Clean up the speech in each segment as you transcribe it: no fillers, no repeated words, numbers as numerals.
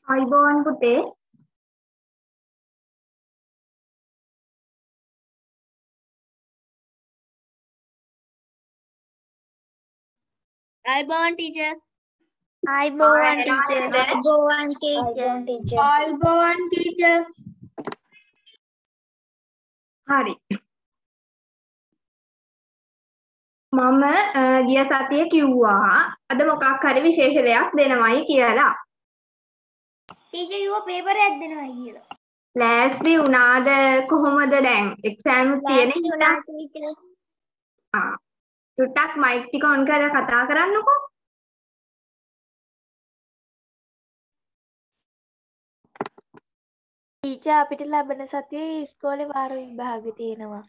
අයිබෝන් පුතේ. අයිබෝන් ටීචර්. අයිබෝන් ටීචර්. අයිබෝන් ටීචර්. අයිබෝන් ටීචර්. හරි. මම ගිය සතියේ කිව්වා අද මොකක් හරි විශේෂ දෙයක් දෙනවයි කියලා. ටීචර් යුව පේපරයක් දෙනවා කියලා. ලෑස්ති වුණාද කොහොමද දැන්? එක්සෑම් තියෙන නිසා. ටීචර්. චුට්ටක් මයික් ටික ඔන් කරලා කතා කරන්නකෝ. ටීචර් අපිට ලබන සතියේ ඉස්කෝලේ වාර විභාග තියෙනවා.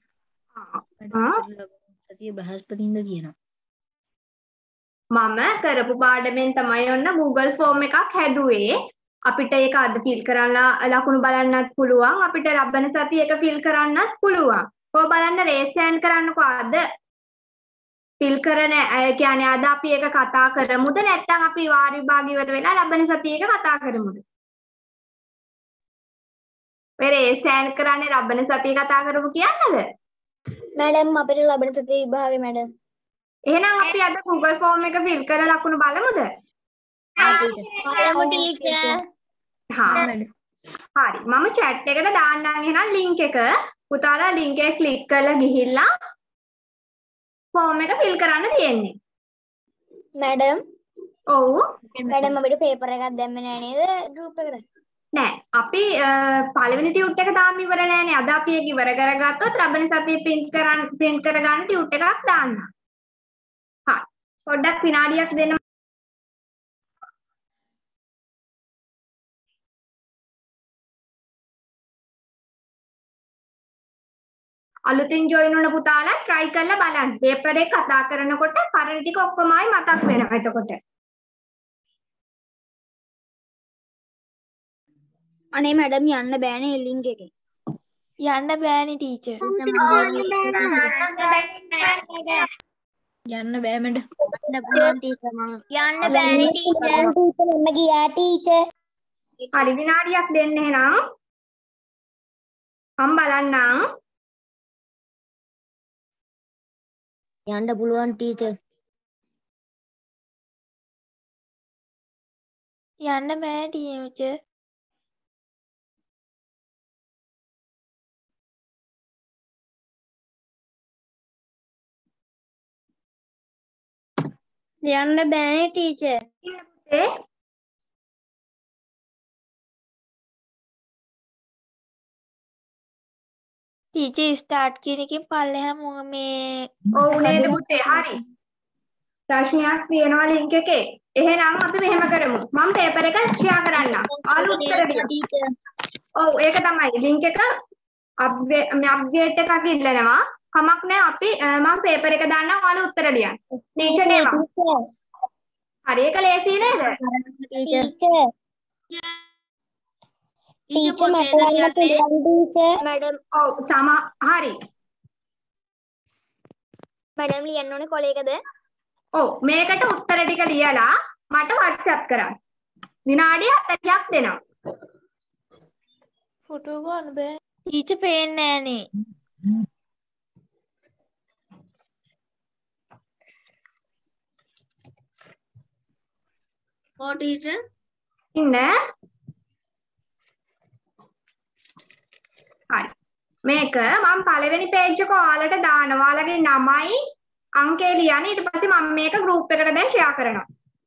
සතිය බ්‍රහස්පතින්ද තියෙනවා. මම කරපු පාඩමෙන් තමයි ඔන්න Google ෆෝම් එකක් හැදුවේ. අපිට ඒක අද ෆිල් කරලා ලකුණු බලන්නත් පුළුවන්. අපිට ලබන සතියේ ඒක ෆිල් කරන්නත් පුළුවන්. ඔය බලන්න රේස් හෑන්ඩ් කරන්නකෝ අද ෆිල් කරන කියන්නේ අද අපි ඒක කතා කරමුද නැත්නම් අපි වාර විභාග ඉවර වෙලා ලබන සතියේ ඒක කතා කරමුද? ඔය රේස් හෑන්ඩ් කරන්නේ ලබන සතියේ කතා කරමු කියන්නද? මැඩම් අපිට ලබන සතියේ විභාගේ මැඩම්. එහෙනම් අපි අද Google ෆෝම් එක ෆිල් කරලා ලකුණු බලමුද? බලමු ටීචර්. හා හරි. මම chat එකට දාන්නම් එහෙනම් link එක. පුතාලා link එක click කරලා ගිහිල්ලා ෆෝම් එක ෆිල් කරන්න තියෙන්නේ. මැඩම්. ඔව්. මැඩම් අපිට පේපර් එකක් දැම්මේ නෑ නේද ගෲප් එකට? නෑ. අපි පළවෙනි ටියුට් එක තාම ඉවර නෑනේ. අද අපි ඒක ඉවර කරගත්තොත් ලබන සතියේ print කරගන්න ටියුට් එකක් දාන්න. හරි. පොඩ්ඩක් විනාඩියක් දෙන්න. අලුතින් join වුණ පුතාලා try කරලා බලන්න. පේපර් එක කතා කරනකොට පරණ ටික ඔක්කොම ආයි මතක් වෙනවා එතකොට. අනේ මැඩම් යන්න බෑනේ ලින්ක් එකේ. යන්න බෑනේ ටීචර්. යන්න බෑ මඩ. යන්න බෑනේ ටීචර්. මම ගියා ටීචර්. හරි විනාඩියක් දෙන්න එහෙනම්. මම බලන්නම්. යන්න පුළුවන් ටීචර්. යන්න බෑ ටීචර්. යන්න බෑනේ ටීචර්. පුතේ ටීචර් ස්ටාර්ට් කියන එකෙන් පල්ලෙහා මේ ඔව් නේද පුතේ හරි. ප්‍රශ්නයක් තියෙනවා link එකේ. එහෙනම් අපි මෙහෙම කරමු. මම පේපර් එක ෂෙයා කරන්නම්. ආලු උත්තර දෙන්න. ඔව් ඒක තමයි link එක අප්ඩේට් එකක් ඉල්ලනවා. කමක් නැහැ අපි මම පේපර් එක දාන්නම් ආලු උත්තර ලියන්න. ටීචර් නේම. හරි ඒක ලේසි නේද? ටීචර්. ටීචර් මට යන්න පුළුවන් ටීචර්. මැඩම් ඔව් හරි. මැඩම් ලියන්න ඕනේ කොලේකද? ඔව් මේකට උත්තර ටික ලියලා මට WhatsApp කරන්න. විනාඩි 40ක් දෙනවා. ෆොටෝ ගන්න බෑ. ටීචර් පේන්නේ නෑනේ. ඕ ටීචර්. ඉන්න. හරි. මේක මම පළවෙනි page එක ඔයාලට දානවා. ඔයාලගේ නමයි අංකය ලියන්න. ඊට පස්සේ මම මේක group එකට දැන් share කරනවා.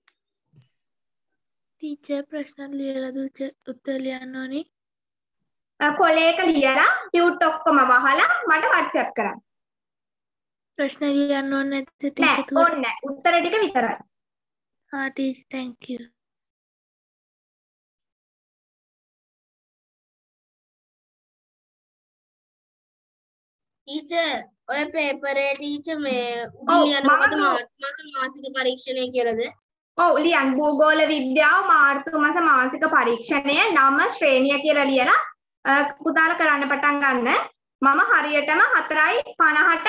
ටීචර් ප්‍රශ්න ලියලාද උත්තර ලියන්න ඕනේ? කොලේක ලියලා ටියුට් ඔක්කොම වහලා මට WhatsApp කරන්න. ප්‍රශ්න ලියන්න ඕනේ නැද්ද නෑ ටීචර්? ඕනේ නෑ. උත්තර ටික විතරයි. ආ ටීචර් thank you. ටීචර් ඔය පේපරේ ටීචර් මේ උඩින් ලියන මොකද මාසික පරීක්ෂණය කියලාද? ඔව් ලියන්න. භූගෝල විද්‍යාව මාර්තු මාස මාසික පරීක්ෂණය නම ශ්‍රේණිය කියලා ලියලා පුතාලා කරන්න පටන් ගන්න. මම හරියටම 4:50ට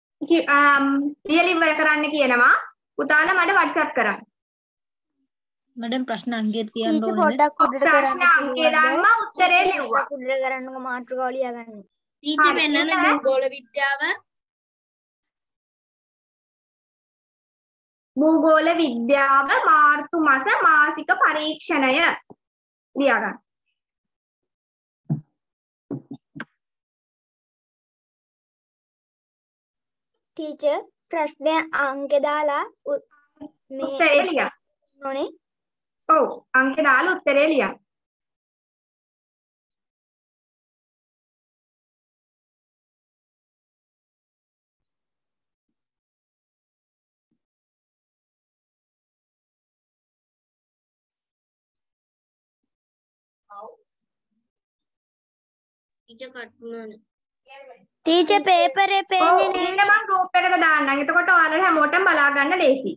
ලියලා ඉවර කරන්න කියනවා. පුතාලා මට WhatsApp කරන්න. මඩම් ප්‍රශ්න අංකය තියන්න ටීචර් ඕනේද? පොඩ්ඩක් උඩට ප්‍රශ්න කරන්න අංකය පුළුවන්ද? දැම්මා උත්තරේ ලිව්වා. පොඩ්ඩක් උඩට කරන්නකො මාතෘකාව ලියාගන්න. ටීචර් හරි, පෙන්නන්න ඊළඟ භූගෝල විද්‍යාව භූගෝල විද්‍යාව මාර්තු මාස මාසික පරීක්ෂණය ලියා ගන්න. ටීචර් ප්‍රශ්නය අංක දාලා මේ උත්තරේ ලියන්න. ඕනේ. ඔව් අංකේ දාලා උත්තරේ ලියන්න. ටීචර් කට් වුණානේ. ටීචර් පේපරේ ඔව් පේන්නේ ඉන්න නැහැ. මම ගෲප් එකට දාන්නම්. එතකොට ඔයාලට හැමෝටම බලා ගන්න ලේසි.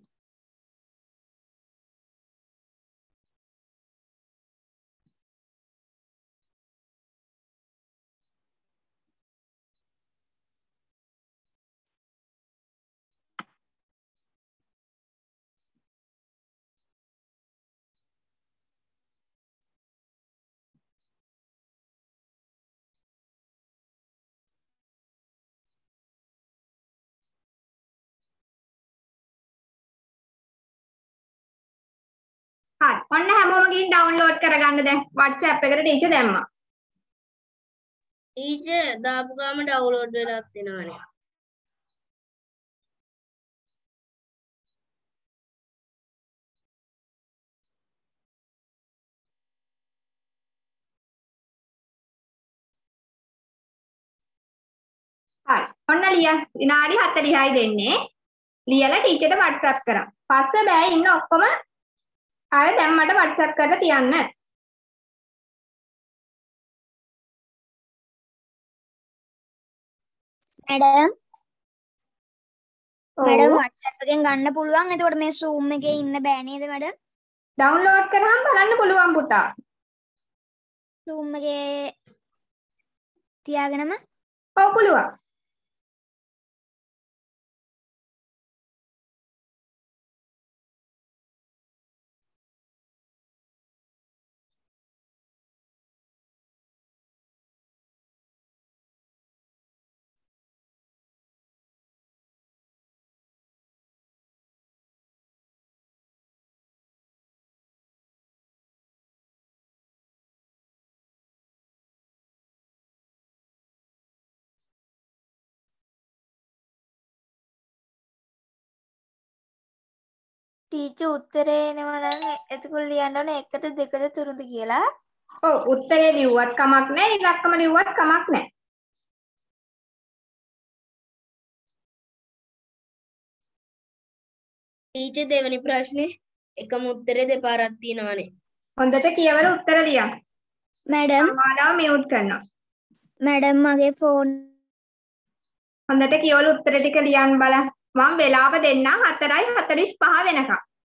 හරි. ඔන්න හැමෝම ගිහින් ඩවුන්ලෝඩ් කරගන්න දැන් WhatsApp එකට ටීචර් දැම්මා. ටීචර් දාපු ගාම ඩවුන්ලෝඩ් වෙලා තියෙනවානේ. හරි. ඔන්න ලියන්න. විනාඩි 40යි දෙන්නේ. ලියලා ටීචර්ට WhatsApp කරා. පස්සේ බෑ ඉන්න ඔක්කොම අය දැන් මට WhatsApp කරලා තියන්න. මැඩම් ඔව්. මැඩම් WhatsApp එකෙන් ගන්න පුළුවන්. එතකොට මේ Zoom එකේ ඉන්න බෑ නේද මැඩම්? ඩවුන්ලෝඩ් කරාම බලන්න පුළුවන් පුතා. Zoom එකේ තියාගෙනම ඔව් පුළුවන්. ටීචර් උත්තරේ එනවා නම් එතකොට ලියන්න ඕනේ 1ද 2ද 3ද කියලා. ඔව් උත්තරේ ලිව්වත් කමක් නැහැ. ඉලක්කම ලිව්වත් කමක් නැහැ. ටීචර් දෙවෙනි ප්‍රශ්නේ එකම උත්තරේ දෙපාරක් තියෙනවානේ. හොඳට කියවලා උත්තර ලියන්න. මැඩම් මාලාව මියුට් කරනවා. මැඩම් මගේ ෆෝන් හොඳට කියවලා උත්තර ටික ලියන්න බලන්න. මම වෙලාව දෙන්නම් 4:45 වෙනකම්.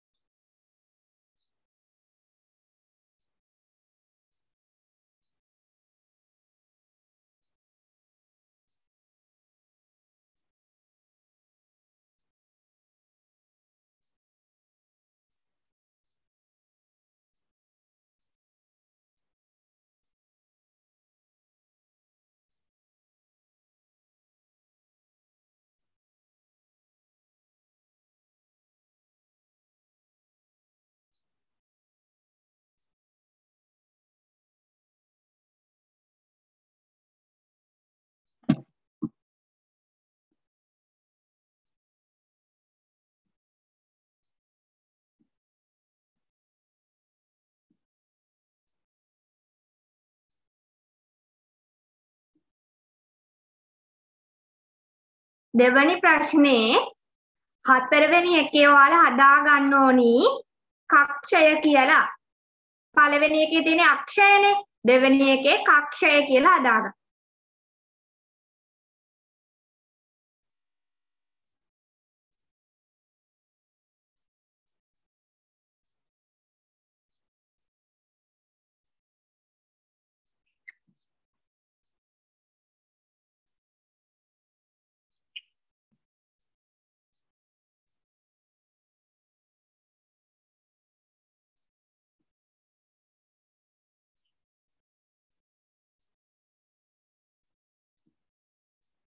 දෙවැනි ප්‍රශ්නේ හතරවෙනි එකේ ඔයාලා හදා ගන්න ඕනි කක්ෂය කියලා. පළවෙනි එකේ තියෙන අක්ෂයනේ. දෙවෙනි එකේ කක්ෂය කියලා හදා ගන්න.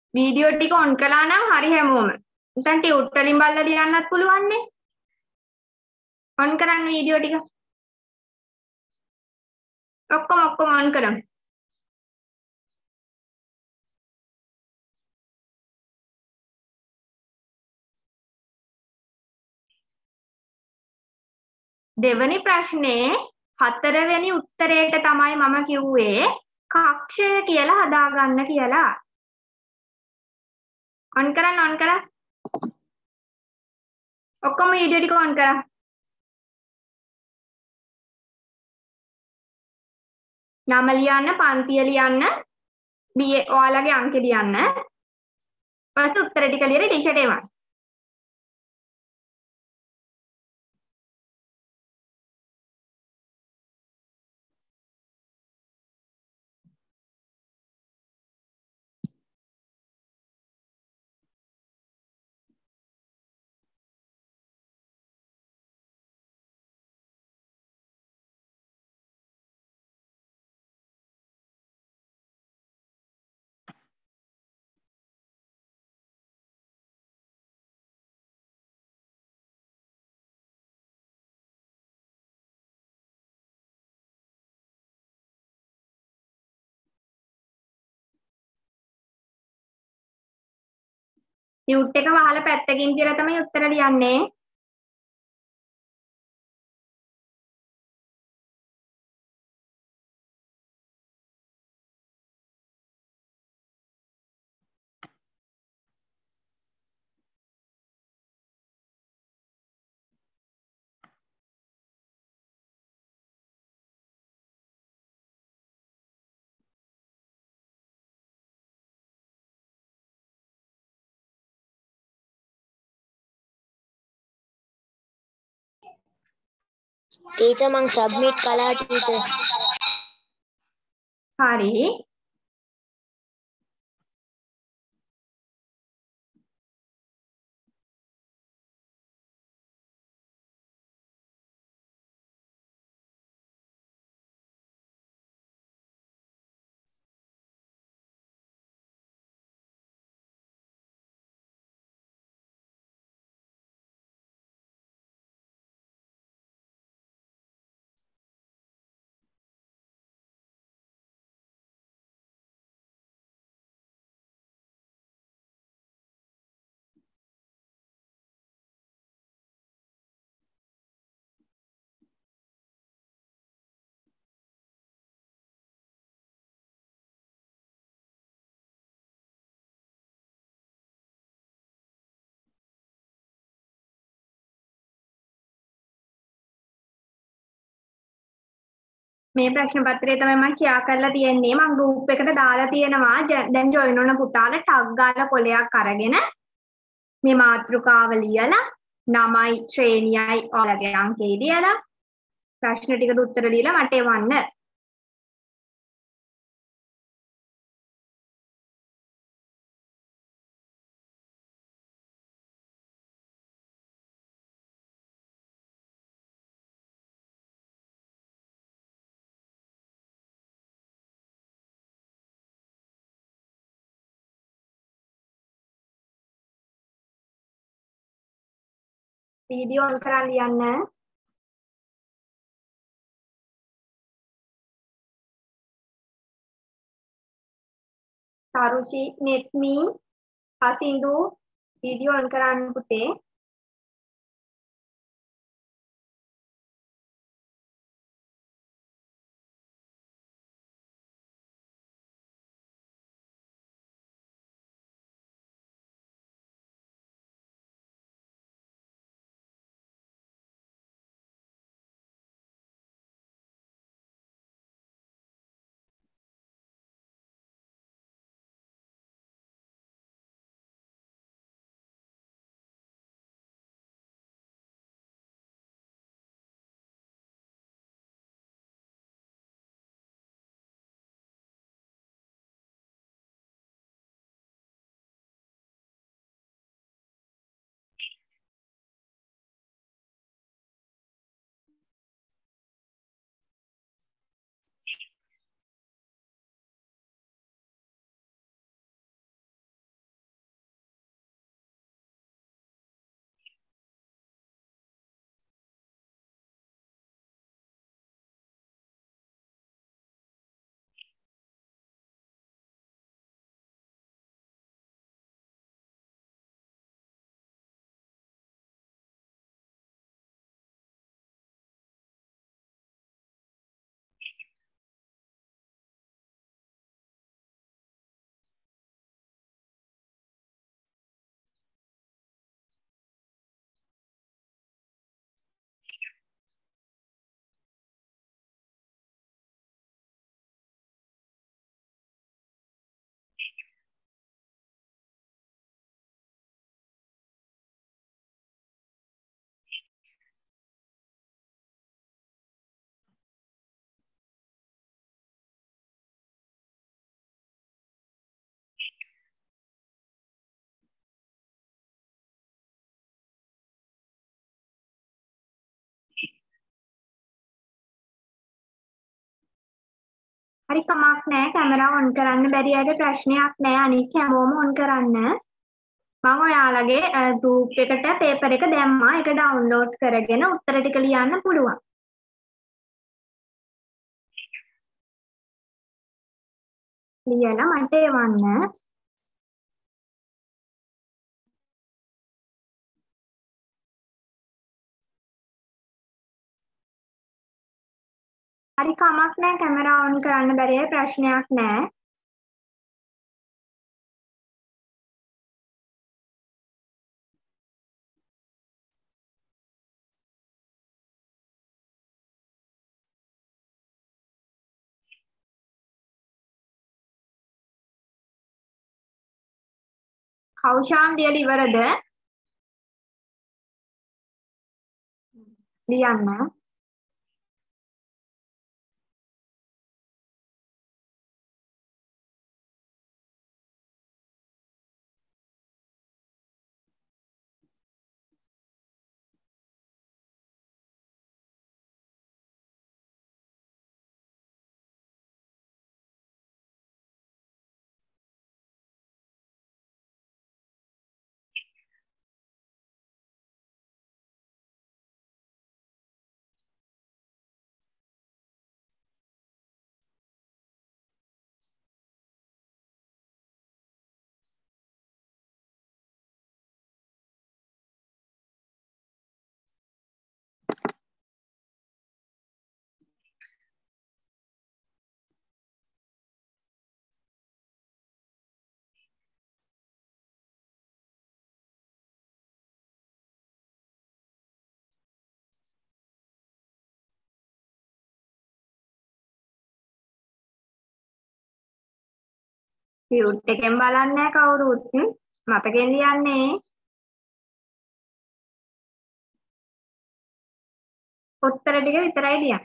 වීඩියෝ ටික ඔන් කළා නම් හරි හැමෝම. නැත්නම් ටියුට් වලින් බලලා ලියන්නත් පුළුවන් නේ. ඔන් කරන්න වීඩියෝ ටික. ඔක්කොම ඔන් කරමු. දෙවැනි ප්‍රශ්නේ 4 වෙනි උත්තරේට තමයි මම කිව්වේ කක්ෂය කියලා හදාගන්න කියලා. ඔන් කරන්න. ඔක්කොම වීඩියෝ ටික ඔන් කරා. නම ලියන්න, පන්තිය ලියන්න, ඔයාලගේ අංක ලියන්න. ඊපස්සේ උත්තර ටික ලියලා ටීචර්ට එවන්න. ටියුට් එක වහලා පැත්තකින් තියලා තමයි උත්තර ලියන්නේ. ටීචර් මං සබ්මිට් කළා ටීචර්. හරි. මේ ප්‍රශ්න පත්‍රය තමයි මම කියා කරලා තියෙන්නේ. මම ගෲප් එකට දාලා තියෙනවා. දැන් ජොයින් වුණ පුතාලා ටග් ගාලා කොලයක් අරගෙන මේ මාතෘකාව ලියලා නමයි ශ්‍රේණියයි ඔයාලගේ අංකේ ලියලා ප්‍රශ්න ටිකට උත්තර දීලා මට එවන්න. වීඩියෝ ඔන් කරන් ලියන්න. තරුෂි, නෙත්මි, හසින්දු වීඩියෝ ඔන් කරන්න පුතේ. හරි කමක් නැහැ කැමරාව ඔන් කරන්න බැරි අයට ප්‍රශ්නයක් නැහැ අනිත් හැමෝම ඔන් කරන්න. මම ඔයාලගේ group එකට paper එක දැම්මා. ඒක download කරගෙන උත්තර ටික ලියන්න පුළුවන්. ලියලා මට එවන්න. හරි කමක් නැහැ කැමරාව ඔන් කරන්න බැරි අය ප්‍රශ්නයක් නැහැ. කෞෂාන් ලියලා ඉවරද? ලියන්න. ටියුට් එකෙන් බලන්නේ නැහැ කවුරුත්. මතකෙන් ලියන්නේ. උත්තර ටික විතරයි ලියන්නේ.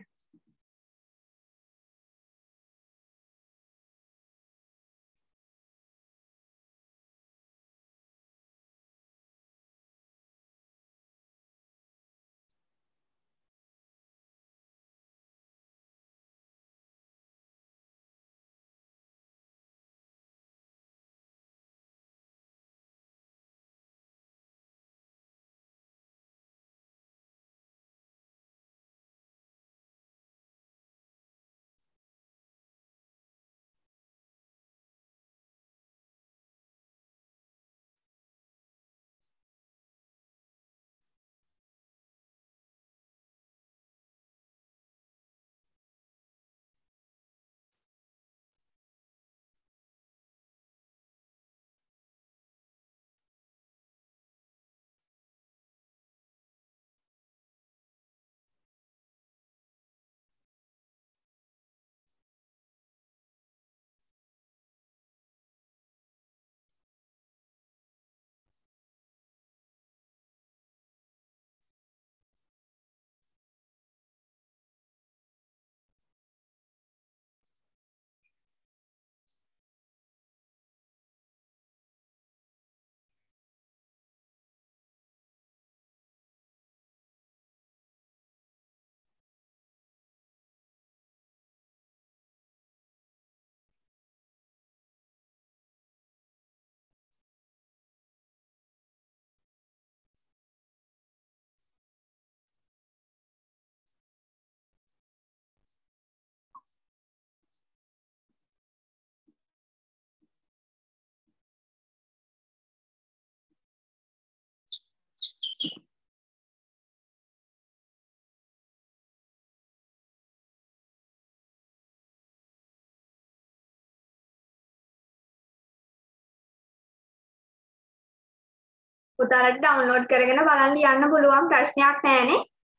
පුතාලට ඩවුන්ලෝඩ් කරගෙන බලන්න ලියන්න පුළුවන් ප්‍රශ්නයක් නැහැනේ.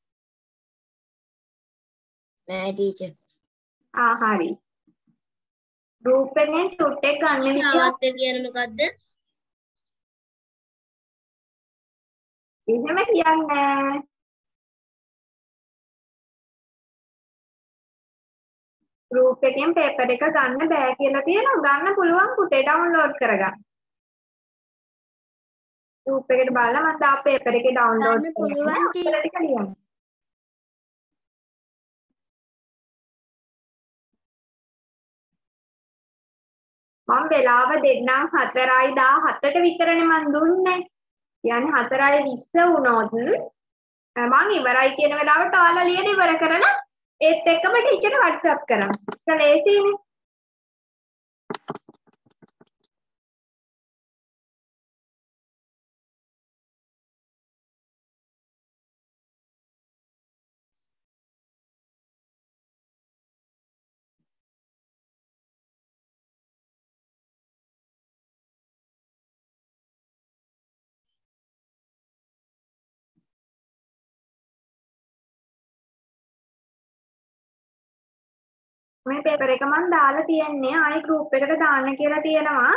නෑ ටීචර්. හරි. group එකෙන් ටියුට් එක ගන්න විදිය සාවත්ත කියන්නේ මොකද්ද? එහෙම කියන්නේ. group එකෙන් paper එක ගන්න බෑ කියලා තියෙනවා. ගන්න පුළුවන් පුතේ download කරගන්න. group එකට බලලා මම දාපු paper එකේ download ගන්න පුළුවන් කරලා ටික ලියන්න. මම වෙලාව දෙන්නම් 4:17ට විතරනේ මන් දුන්නේ. කියන්නේ 4:20 වුණොත් මං ඉවරයි කියන වෙලාවට ඔයාලා ලියන ඉවර කරලා ඒත් එක්කම ටීචර්ට WhatsApp කරන්න. ඒක ලේසියිනේ. මේ පේපර් එක මම දාලා තියන්නේ ආයි group එකට දාන්න කියලා තියෙනවා.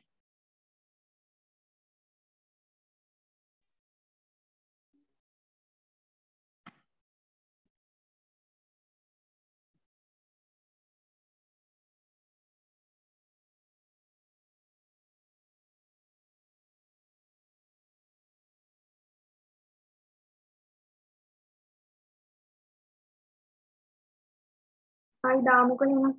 ආයි දාමුකෝ එහෙනම්.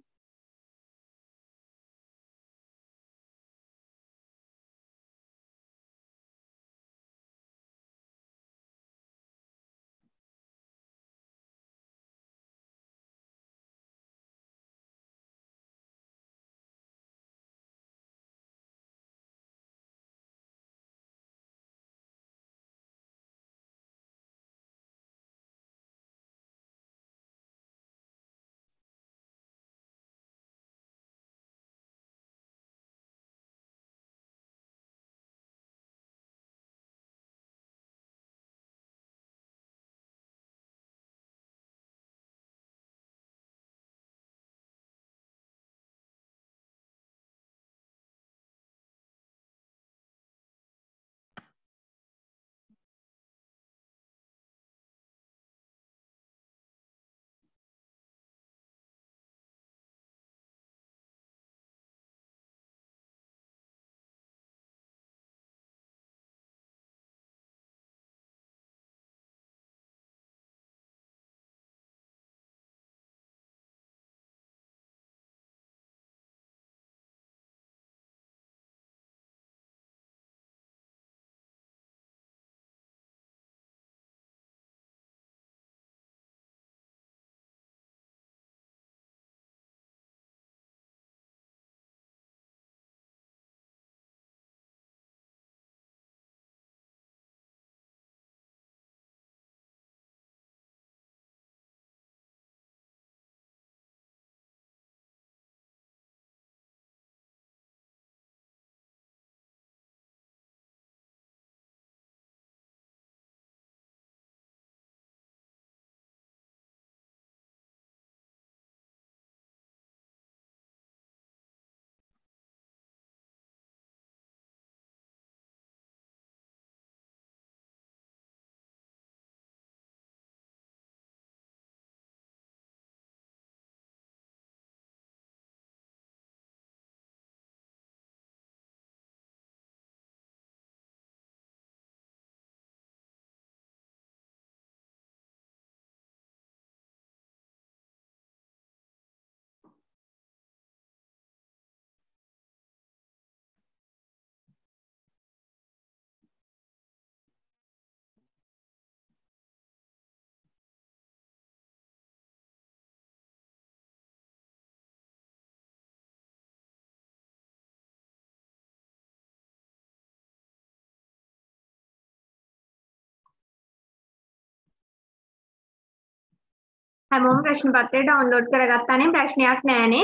හැමෝම ප්‍රශ්න පත්‍රය ඩවුන්ලෝඩ් කරගත්තානේ ප්‍රශ්නයක් නෑනේ.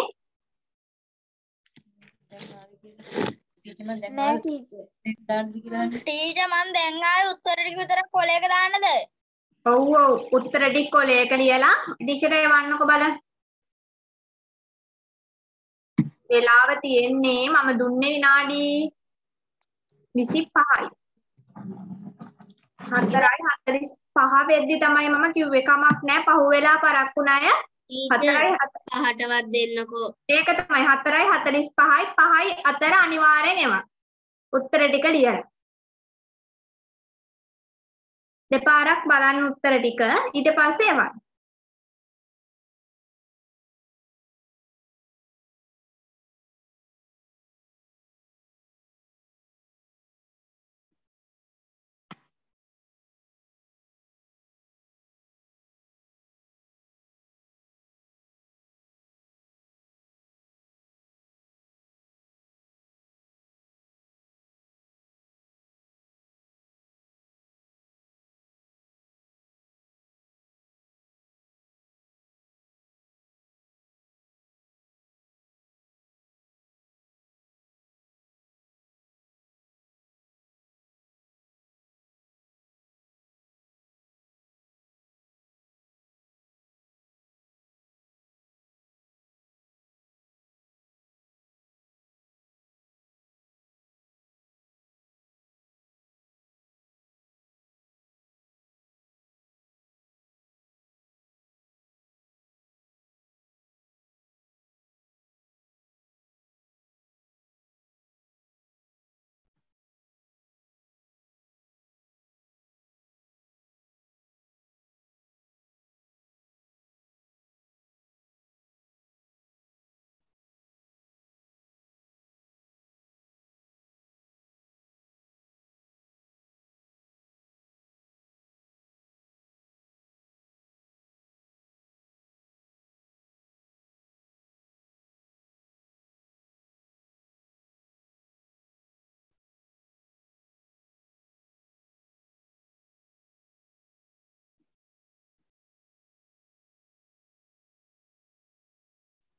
නෑ ටීචර්. ටීචර් මං දැන් ආයේ උත්තර ටික විතරක් කොලයක දාන්නද? ඔව් උත්තර ටික කොලයක ලියලා ටීචර්ට එවන්නකෝ බලන්න. වෙලාව තියෙන්නේ මම දුන්නේ විනාඩි 25යි. 4:45 වෙද්දි තමයි මම කිව්වේ කමක් නෑ පහුවෙලා පරක්කුණ අය 4:05ටවත් දෙන්නකෝ. ඒක තමයි 4:45යි 5යි අතර අනිවාර්යෙන් එවන්න. උත්තර ටික ලියන්න. දෙපාරක් බලන්න උත්තර ටික ඊට පස්සේ එවන්න.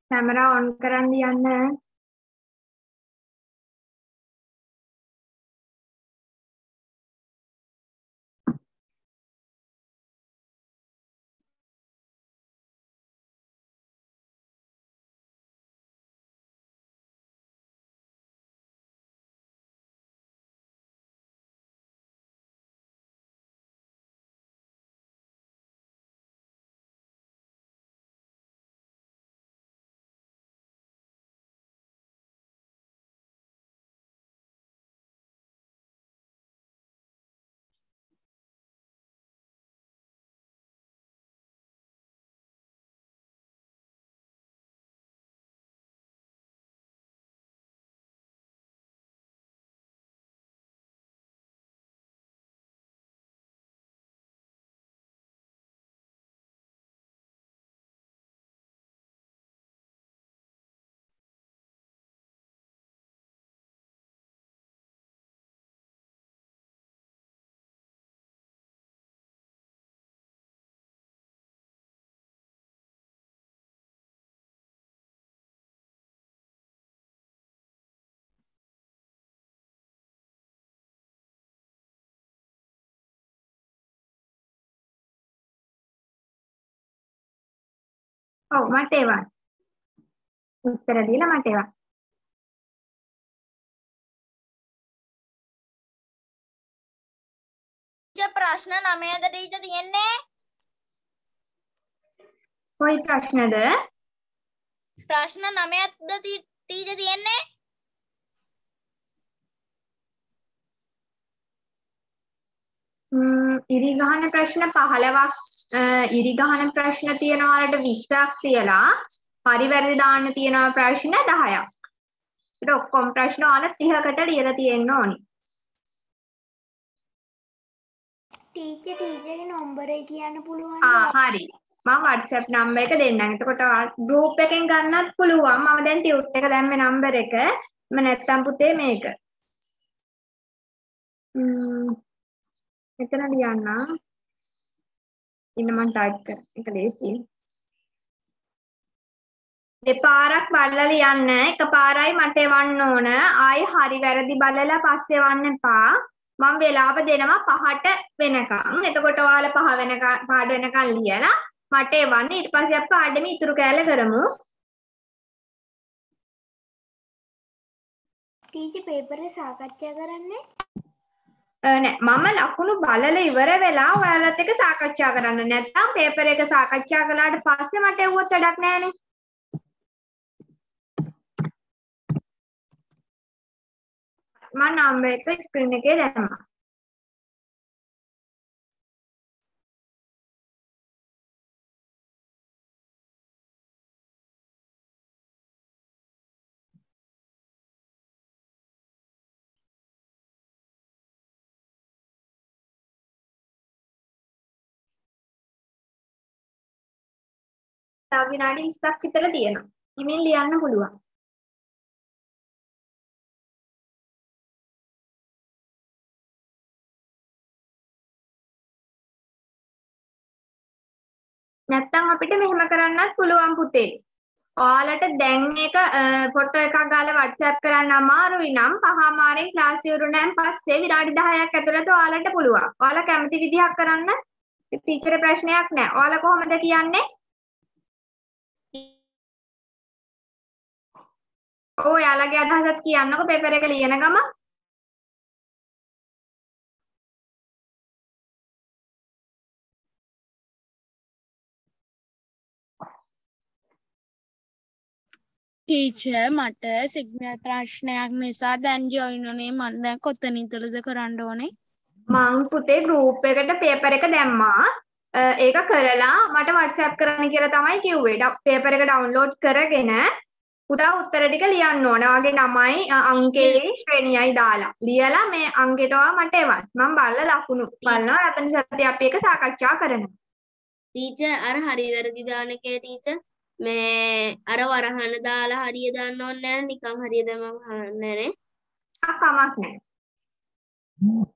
කැමරා ඔන් කරන් දියන්න. ඔව් මට ඒවා. උත්තර දීලා මට ඒවා. ප්‍රශ්න 9ද ටීචර් තියෙන්නේ? කොයි ප්‍රශ්නද? ප්‍රශ්න 9ද ටීචර් තියෙන්නේ? ඉරි ගහන ප්‍රශ්න 15ක් ඉරි ගහන ප්‍රශ්න තියෙනවා වලට 20ක් තියලා හරි වැරදි දාන්න තියෙනවා ප්‍රශ්න 10ක්. ඒක ඔක්කොම ප්‍රශ්න වල 30කට ලියලා තියෙන්න ඕනි. ටීචර්ගේ නම්බරේ කියන්න පුළුවන්. හරි. මම WhatsApp නම්බර් එක දෙන්නම්. එතකොට group එකෙන් ගන්නත් පුළුවන්. මම දැන් ටියුට් එක දැම්මේ නම්බර් එක. නැත්තම් පුතේ මේක. මෙතන ලියන්න. ඉන්න මම ටයිප් කර. ඒක ලේසියි. දෙපාරක් බලලා ලියන්න. එකපාරයි මට එවන්න ඕන. ආයි හරි වැරදි බලලා පස්සේ එවන්න එපා. මම වෙලාව දෙනවා 5ට වෙනකන්. එතකොට ඔයාලා 5 වෙනකන් පාඩ වෙනකන් ලියලා මට එවන්න. ඊට පස්සේ අපි පාඩමේ ඉතුරු කෑල්ල කරමු. ටීචර් පේපරේ සාකච්ඡා කරන්නේ? නෑ මම ලකුණු බලලා ඉවර වෙලා ඔයාලත් එක්ක සාකච්ඡා කරන්න. නැත්නම් පේපර් එක සාකච්ඡා කළාට පස්සේ මට එවුවොත් වැඩක් නෑනේ. මම නම්බර් එක ස්ක්‍රීන් එකේ දැම්මා. තව විනාඩි 20ක් විතර තියෙනවා. ඉතින් ලියන්න පුළුවන්. නැත්තම් අපිට මෙහෙම කරන්නත් පුළුවන් පුතේ. ඔයාලට දැන් එක ෆොටෝ එකක් ගාලා WhatsApp කරන්න අමාරුයි නම් පහමාරෙන් ක්ලාස් ඉවරුනන් පස්සේ විනාඩි 10ක් ඇතුළත ඔයාලට පුළුවන්. ඔයාලා කැමති විදිහක් කරන්න. ටීචර් ප්‍රශ්නයක් නැහැ. ඔයාලා කොහොමද කියන්නේ? ඔයාලගේ අදහසත් කියන්නකෝ පේපර් එක ලියන ගම. ටීචර් මට සිග්නල් ප්‍රශ්නයක් නිසා දැන් ජොයින් උනේ මම දැන් කොතන ඉඳලාද කරන්න ඕනේ? මං පුතේ group එකට පේපර් එක දැම්මා. ඒක කරලා මට WhatsApp කරන්න කියලා තමයි කිව්වේ. පේපර් එක download කරගෙන පුතා උත්තර ටික ලියන්න ඕන. ඔයාගේ නමයි අංකේ ශ්‍රේණියයි දාලා. ලියලා මේ අංකයට මට එවන්න. මම බලලා ලකුණු බලනවා. ලබන සතියේ අපි ඒක සාකච්ඡා කරනවා. ටීචර් අර හරි වැරදි දාන එකේ ටීචර් මේ අර වරහන දාලා හරිය දාන්න ඕනේ නැහැ නිකන් හරිය දැම්මම හරියන්නේ නැහැ නේ. කමක් නැහැ.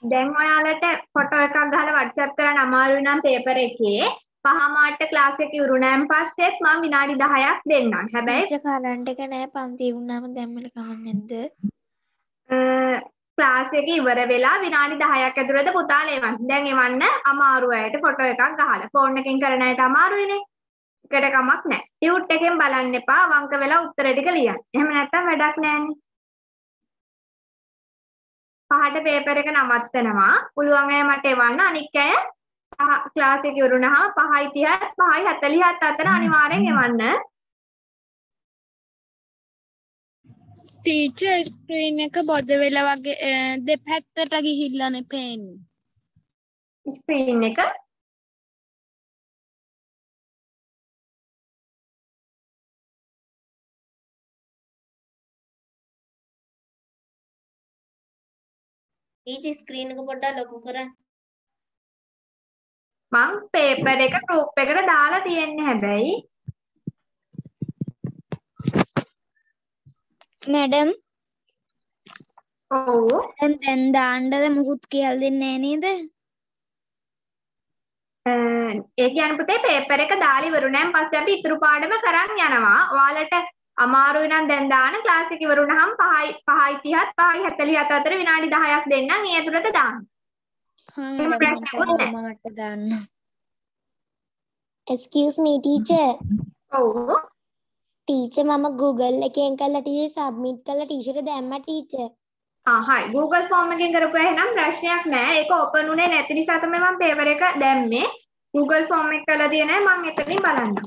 දැන් ඔයාලට ෆොටෝ එකක් ගහලා WhatsApp කරන්න අමාරු නම් පේපර් එකේ පහමාරට ක්ලාස් එක ඉවරුනෑන් පස්සෙත් මම විනාඩි 10ක් දෙන්නම්. හැබැයි කරන්ට් එක නෑ පන්ති වුණාම දැම්මල කහන්නේද? ක්ලාස් එක ඉවර වෙලා විනාඩි 10ක් ඇතුළත පුතාලා එවන්න. දැන් එවන්න අමාරු අයට ෆොටෝ එකක් ගහලා. ෆෝන් එකකින් කරන අයට අමාරුයිනේ. එකට කමක් නැහැ. ටියුට් එකෙන් බලන්න එපා. වංක වෙලා උත්තර ටික ලියන්න. එහෙම නැත්තම් වැඩක් නැහැනේ. පහට පේපර් එක නවත්තනවා. පුළුවන් අය මට එවන්න. අනික් අය ක්ලාස් එක ඉවරුනහම 5:30 5:47 අතර අනිවාර්යෙන් එවන්න. ටීචර් ස්ක්‍රීන් එක බොද වෙලා වගේ දෙපැත්තට ගිහිල්ලානේ පේන්නේ. ස්ක්‍රීන් එක ටීචර් ස්ක්‍රීන් එක පොඩ්ඩක් ලොකු කරන්න. මං පේපර් එක ගෲප් එකට දාලා තියෙන්නේ හැබැයි මැඩම් ඔව් දැන් දාන්නද මුකුත් කියලා දෙන්නේ නෑ නේද? ඒ කියන්නේ පුතේ පේපර් එක දාලා ඉවරුනෑන් පස්සේ අපි ඉතුරු පාඩම කරන් යනවා. ඔයාලට අමාරුයි නම් දැන් දාන්න ක්ලාස් එක ඉවරුනහම 5:30 5:47 අතර විනාඩි 10ක් දෙන්නම්. ඒ ඇතුළත දාන්න. එහෙම ප්‍රශ්නකුත් නැහැ. මට දාන්න. Excuse me teacher. ඔව්. Teacher මම Google එකෙන් කරලා ටීචර් සබ්මිට් කරලා ටීචර්ට දැම්මා teacher. හරි. Google form එකෙන් කරපුවා එහෙනම් ප්‍රශ්නයක් නැහැ. ඒක ඕපන් උනේ නැති නිසා තමයි මම පේපර් එක දැම්මේ. Google form එක කරලා දිය නැහැ. මම එතනින් බලන්නම්.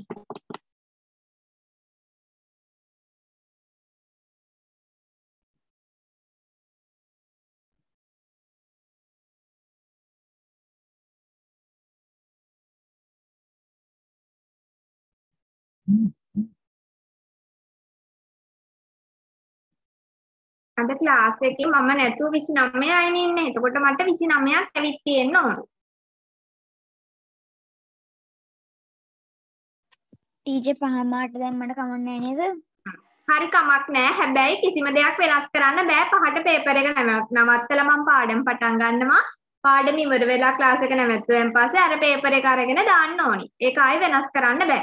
අද ක්ලාස් එකේ මම නැතුව 29 අයනේ ඉන්නේ. එතකොට මට 29ක් ඇවිත් තියෙන්න ඕන. ටීචර් පහමාරට දැම්මට කමක් නෑ නේද? හරි කමක් නෑ. හැබැයි කිසිම දෙයක් වෙනස් කරන්න බෑ. පහට පේපර් එක නවත්තලා මම පාඩම් පටන් ගන්නවා. පාඩම ඉවර වෙලා ක්ලාස් එක නැවැත්තුවෙන් පස්සේ අර පේපර් එක අරගෙන දාන්න ඕනි. ඒක ආයි වෙනස් කරන්න බෑ.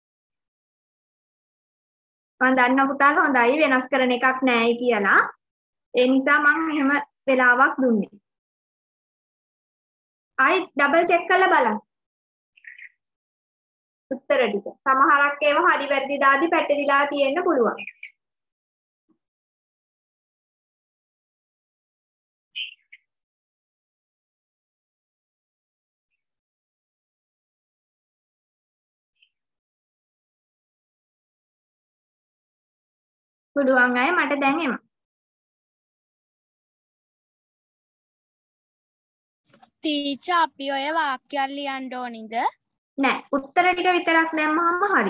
මම දන්න පුතාලා හොඳයි වෙනස් කරන එකක් නෑයි කියලා. ඒ නිසා මම එහෙම වෙලාවක් දුන්නේ. ආයි ඩබල් චෙක් කරලා බලන්න. උත්තර ටික. සමහරක් ඒවා හරි වැරදි දාදි පැටලිලා තියෙන්න පුළුවන්. පුළුවන් අය මට දැන් එමු. ටීචර් අපි ඔය වාක්‍යයක් ලියන්න ඕනිද? නෑ උත්තර ටික විතරක් දැම්මම හරි.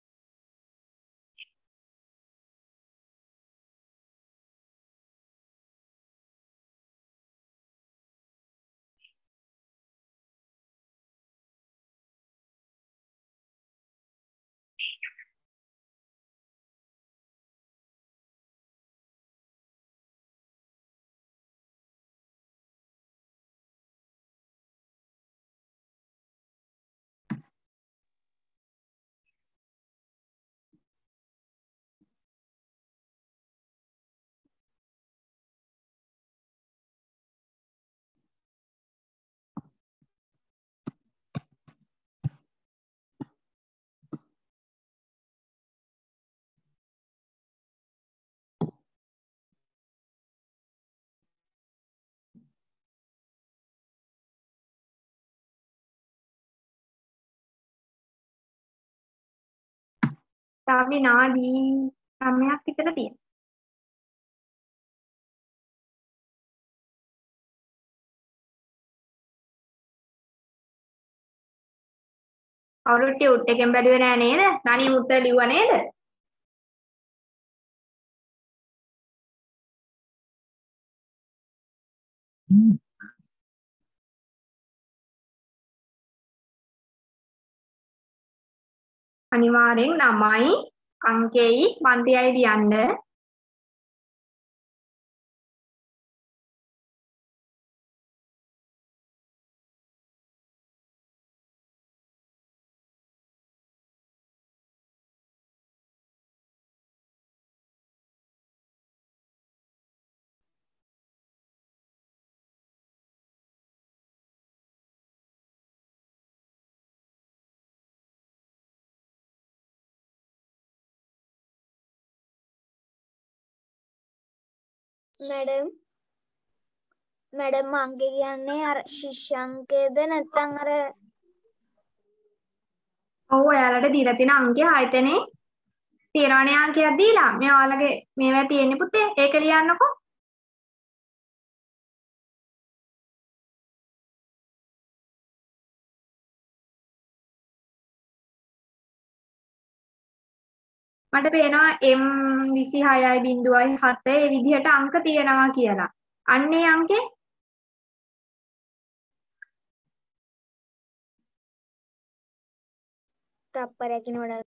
තව විනාඩි 9ක් විතර තියෙනවා. කවුරුත් ටියුට් එකෙන් බැලුවේ නෑ නේද? තනියම උත්තර ලිව්වා නේද? අනිවාර්යෙන් 9යි අංකෙයි පන්තියයි ලියන්න. මැඩම් අංකය කියන්නේ අර ශිෂ්‍යංකයද නැත්නම් අර ඔව් ඔයාලට දීලා තියෙන අංකය ආයතනේ තියනවනේ අංකයක් දීලා. මේ ඔයාලගේ මේවා තියෙන්නේ පුතේ. ඒක ලියන්නකෝ. මට පේනවා M26.7 ඒ විදිහට අංක තියෙනවා කියලා. අන්නේ අංකේ තප්පරයකින් වඩා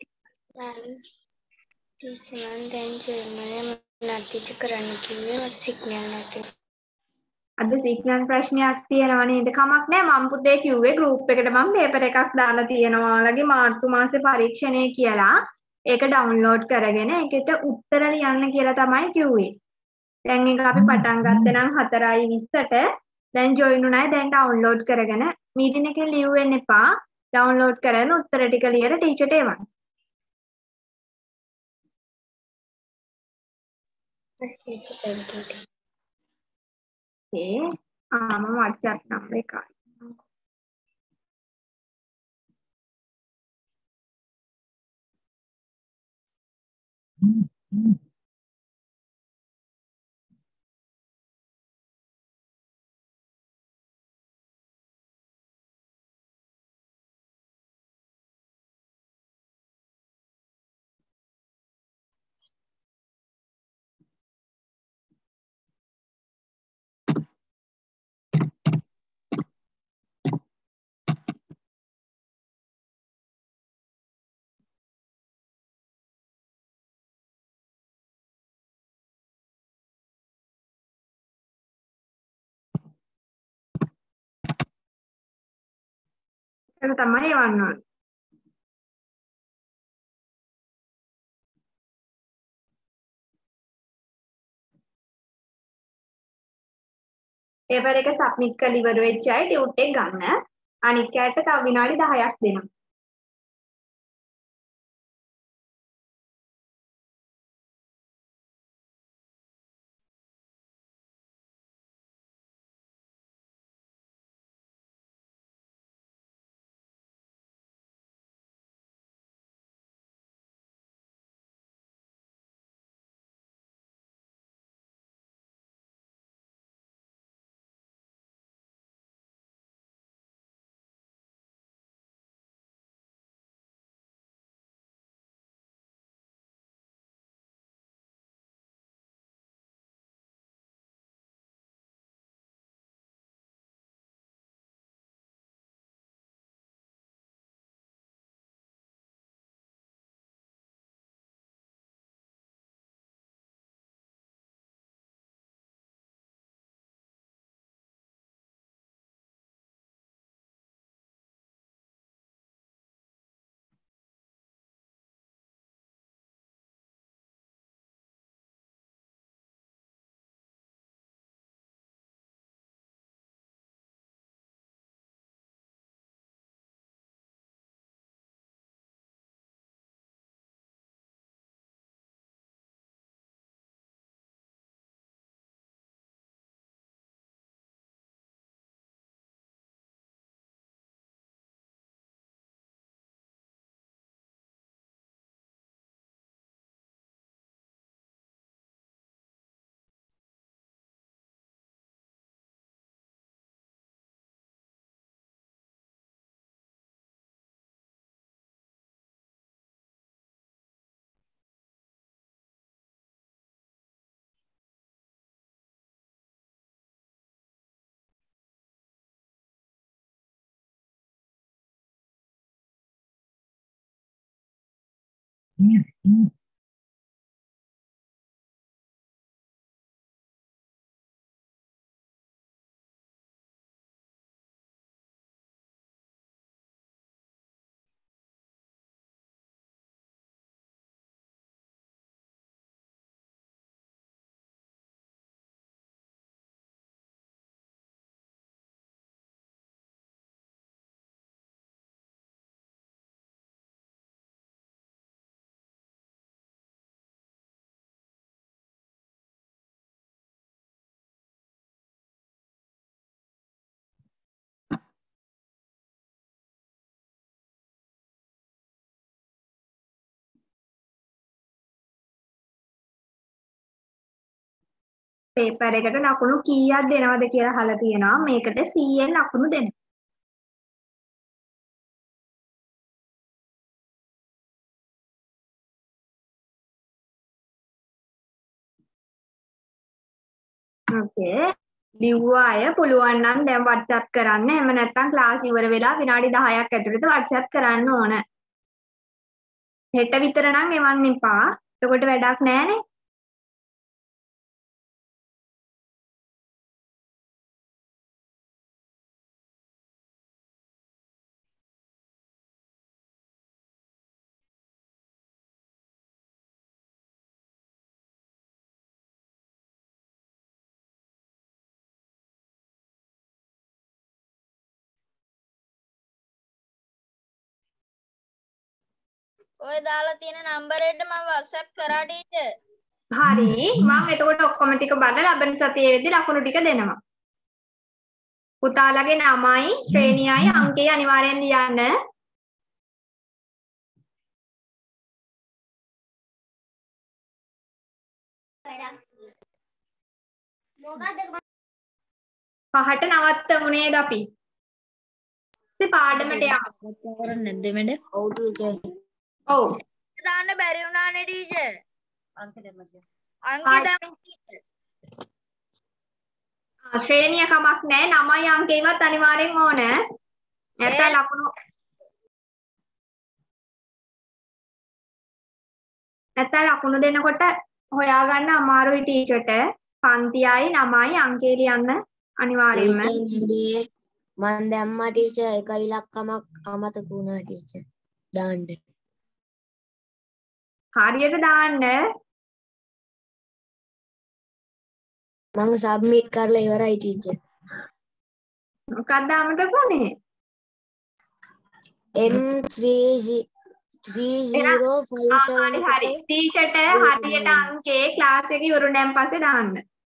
ටීචර් මම දැන් ජර්මනිය මොනවද ටීචර් කරන්න කිව්වේ මට සිග්නල් නැති. අද සිග්නල් ප්‍රශ්නයක් තියෙනවා නේද? කමක් නැහැ මම පුතේ කිව්වේ ගෲප් එකට මම පේපර් එකක් දාලා තියෙනවා ඔයාලගේ මාර්තු මාසේ පරීක්ෂණය කියලා. ඒක ඩවුන්ලෝඩ් කරගෙන ඒකට උත්තර ලියන්න කියලා තමයි කිව්වේ. දැන් ඒක අපි පටන් ගත්තේ නම් 4:20ට. දැන් ජොයින් උනායි දැන් ඩවුන්ලෝඩ් කරගෙන මීටින් එකේ ලියු වෙන්න එපා. ඩවුන්ලෝඩ් කරගෙන උත්තර ටික ලියලා ටීචර්ට එවන්න. මම WhatsApp නම්බර් එක තමයි එවන්න ඕනේ. පේපර් එක සබ්මිට් කරලා ඉවර වෙච්ච අය ටියුට් එක ගන්න. අනිත් අයට තව විනාඩි 10ක් දෙනවා. පේපර් එකට ලකුණු කීයක් දෙනවද කියලා අහලා තියෙනවා. මේකට 100න් ලකුණු දෙන්න. ඕකේ. ලිව්වා අය පුළුවන් නම් දැන් WhatsApp කරන්න. එහෙම නැත්නම් ක්ලාස් ඉවර වෙලා විනාඩි 10ක් ඇතුළත WhatsApp කරන්න ඕන. හෙට විතර නම් එවන්න එපා. එතකොට වැඩක් නැහැනේ. ඔය දාලා තියෙන නම්බරේට මම WhatsApp කරා ටීචර්. හරි. මම එතකොට ඔක්කොම ටික බලලා ලබන සතියේ වෙද්දි ලකුණු ටික දෙනවා. පුතාලගේ නමයි ශ්‍රේණියයි අංකය අනිවාර්යෙන් ලියන්න. පහට නවත්තමු නේද අපි? ඉතින් පාඩමට යමු. කරන්නේ නැද්ද මැඩම්? ඔව් ටීචර්. ඔව්. දාන්න බැරි වුණානේ ටීචර්. අංක දැම්මද? ශ්‍රේණිය කමක් නැහැ. නමයි අංකේවත් අනිවාර්යෙන් ඕන. නැත්නම් ලකුණු දෙනකොට හොයාගන්න අමාරුයි ටීචර්ට. පන්තියයි නමයි අංකේ ලියන්න අනිවාර්යෙන්ම. මම දැම්මා ටීචර් එක ඉලක්කමක් අමතක වුණා ටීචර්. දාන්න. හරියට දාන්න. මම සබ්මිට් කරලා ඉවරයි ටීචර්. මොකක්ද අමතක වුනේ? M3057 හරි. ටීචර්ට හරියට අංකේ ක්ලාස් එක ඉවරුනන් පස්සේ දාන්න.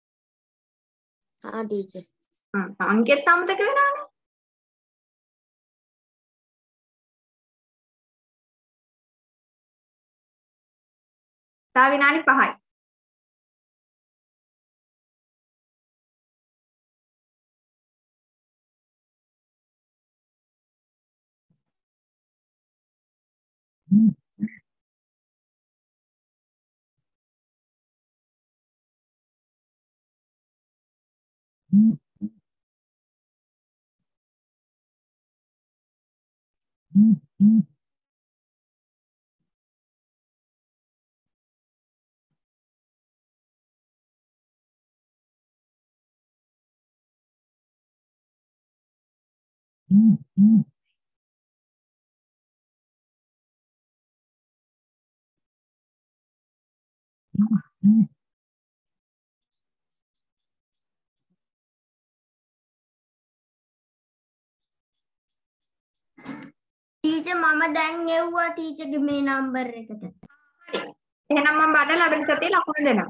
ටීචර්. අංකෙත් අමතක වෙනානේ. තව විනාඩි 5යි. ටීචර් මම දැන් එව්වා ටීචර්ගේ මේ නම්බර් එකට. හරි. එහෙනම් මම බලලා ලබන සතියේ ලකුණු දෙනවා.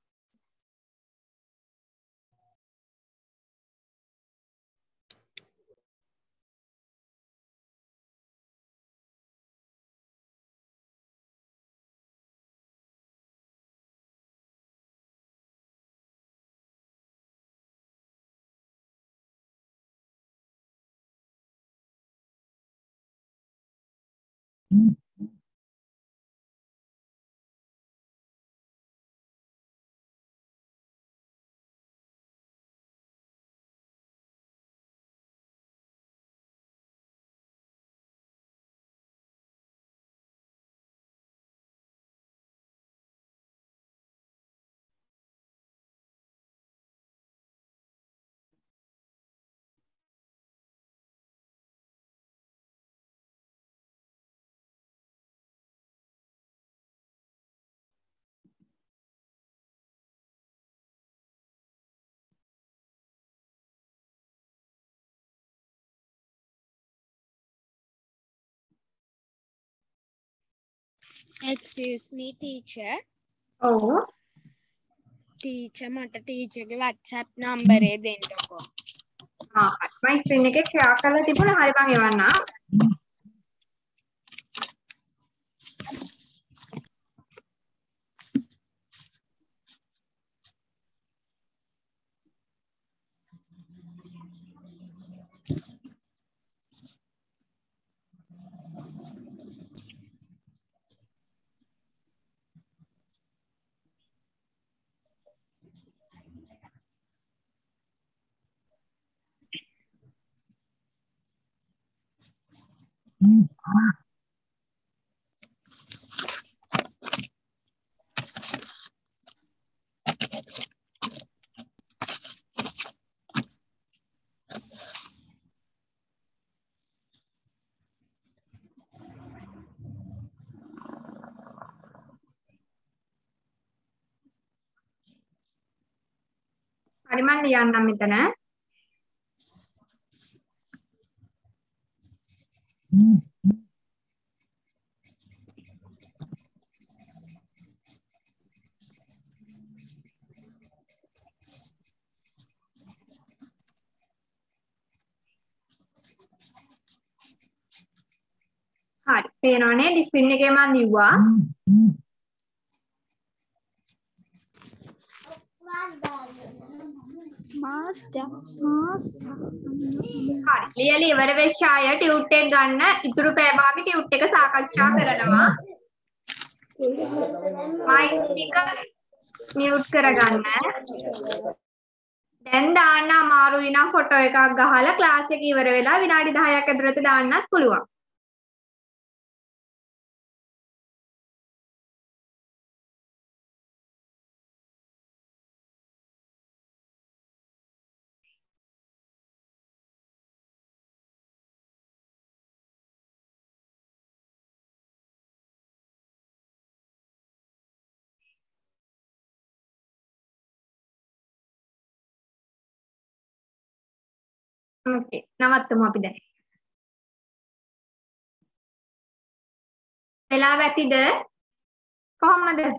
Excuse me teacher. ඔව්. teacher මට ටීචර්ගේ WhatsApp නම්බරේ දෙන්නකෝ. මම ස්ක්‍රීන් එකේ ෂෙයා කරලා තිබුණා. හරි මම එවන්නම්. හරි මම ලියන්නම් මෙතන. හරි පේනව නේද ස්ක්‍රීන් එකේ මම ලිව්වා. හරි ලියලා ඉවර වෙච්ච අය ටියුට් එක ගන්න ඉතුරු පැය භාගෙ ටියුට් එක සාකච්ඡා කරනවා. මයික් එක මියුට් කරගන්න. දැන් දාන්න අමාරුයි නම් ෆොටෝ එකක් ගහලා ක්ලාස් එක ඉවර වෙලා විනාඩි 10ක් ඇතුළත දාන්නත් පුළුවන්. ඕකේ නවත්තමු අපි දැන්. වෙලාව ඇතිද? කොහොමද? හරි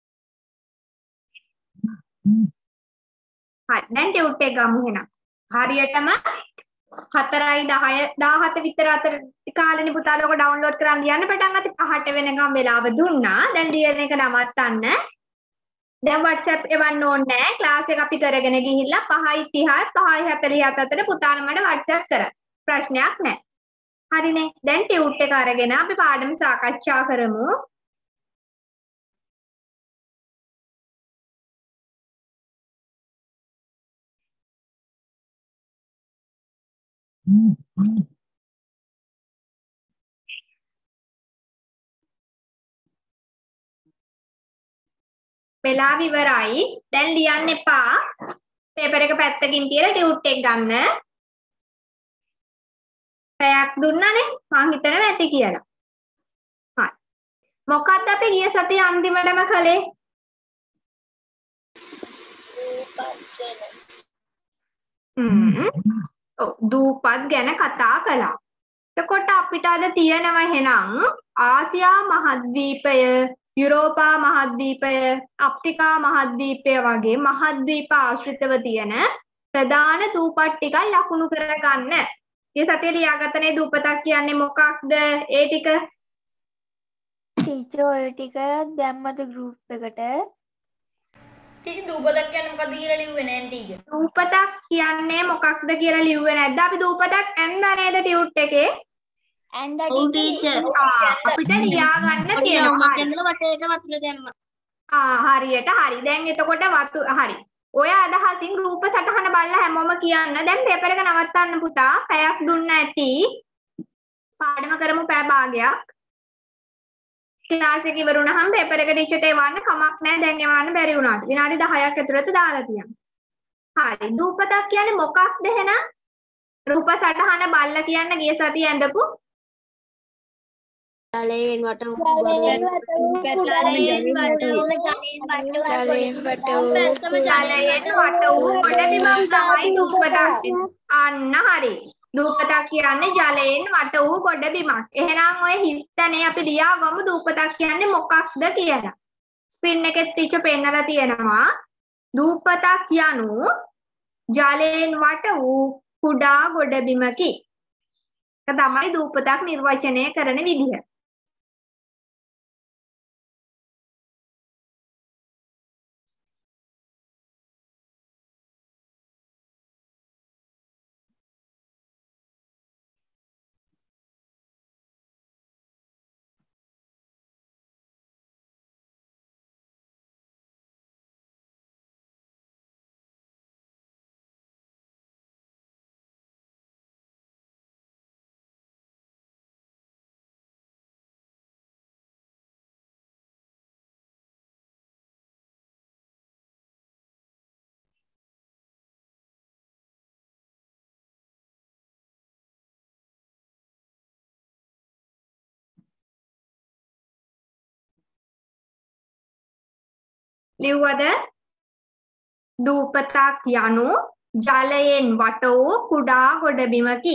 දැන් ටියුට් එක ගමු එහෙනම්. හරියටම 4යි 10 17 විතර අතර කාලෙනේ පුතාලා ඔක ඩවුන්ලෝඩ් කරන් ලියන්න පටන් ගත්තේ 5ට වෙනකම් වෙලාව දුන්නා. දැන් ලියන එක නවත්තන්න. දැන් WhatsApp එවන්න ඕනේ නැහැ. ක්ලාස් එක අපි කරගෙන ගිහිල්ලා 5:30 5:47 අතර පුතාලා මට WhatsApp කරන්න. ප්‍රශ්නයක් නැහැ. හරිනේ. දැන් ටියුට් එක අරගෙන අපි පාඩම සාකච්ඡා කරමු. වෙලාව ඉවරයි. දැන් ලියන්න එපා. පේපර් එක පැත්තකින් තියලා ටියුට් එක ගන්න. පැයක් දුන්නානේ. මං හිතනවා ඇති කියලා. හරි. මොකක්ද අපි ගිය සතියේ අන්තිමටම කළේ? ඔව් දූපත් ගැන කතා කළා. එතකොට අපිට අද තියෙනවා එහෙනම් ආසියා මහද්වීපය, යුරෝපා මහද්වීපය, අප්‍රිකා මහද්වීපය වගේ මහද්වීප ආශ්‍රිතව තියෙන ප්‍රධාන දූපත් ටිකක් ලකුණු කරගන්න. මේ සතියේ ලියාගත්තනේ දූපතක් කියන්නේ මොකක්ද? ඒ ටික ටීචර් ඔය ටික දැම්මද ගෲප් එකට? ටීචර් දූපතක් කියන්නේ මොකක්ද කියලා ලිව්වේ නෑ ටීචර්. දූපතක් කියන්නේ මොකක්ද කියලා ලිව්වේ නැද්ද? අපි දූපතක් ඇන්දා නේද ටියුට් එකේ? ඔව් ටීචර්. අපිට ලියාගන්න තියෙනවා. මම ඇඳලා වටේට වතුර දැම්මා. හරියට හරි. දැන් එතකොට හරි. ඔය අදහසින් රූප සටහන බලලා හැමෝම කියන්න. දැන් පේපර් එක නවත්තන්න පුතා. පැයක් දුන්න ඇති. පාඩම කරමු පැය භාගයක්. ක්ලාස් එක ඉවර වුණාම පේපර් එක ටීචර්ට එවන්න කමක් නැහැ. දැන් එවන්න බැරි වුණාට. විනාඩි 10ක් ඇතුළත දාලා තියන්න. හරි. දූපතක් කියන්නේ මොකක්ද එහෙනම්? රූප සටහන බලලා කියන්න ගිය සතිය ඇඳපු ජලයෙන් වට වූ ජලයෙන් වට වූ ගොඩබිමක් තමයි දූපතක්. අන්න හරි. දූපතක් කියන්නේ ජලයෙන් වට වූ ගොඩබිමක්. එහෙනම් ඔය හිස්තනේ අපි ලියාගමු දූපතක් කියන්නේ මොකක්ද කියලා. ස්ක්‍රීන් එකේ ටීචර් පෙන්නලා තියෙනවා. දූපතක් යනු ජලයෙන් වට වූ කුඩා ගොඩබිමකි. ඒක තමයි දූපතක් නිර්වචනය කරන විදිහ. ලිව්වද දූපතක් යනු ජලයෙන් වට වූ කුඩා ගොඩබිමකි.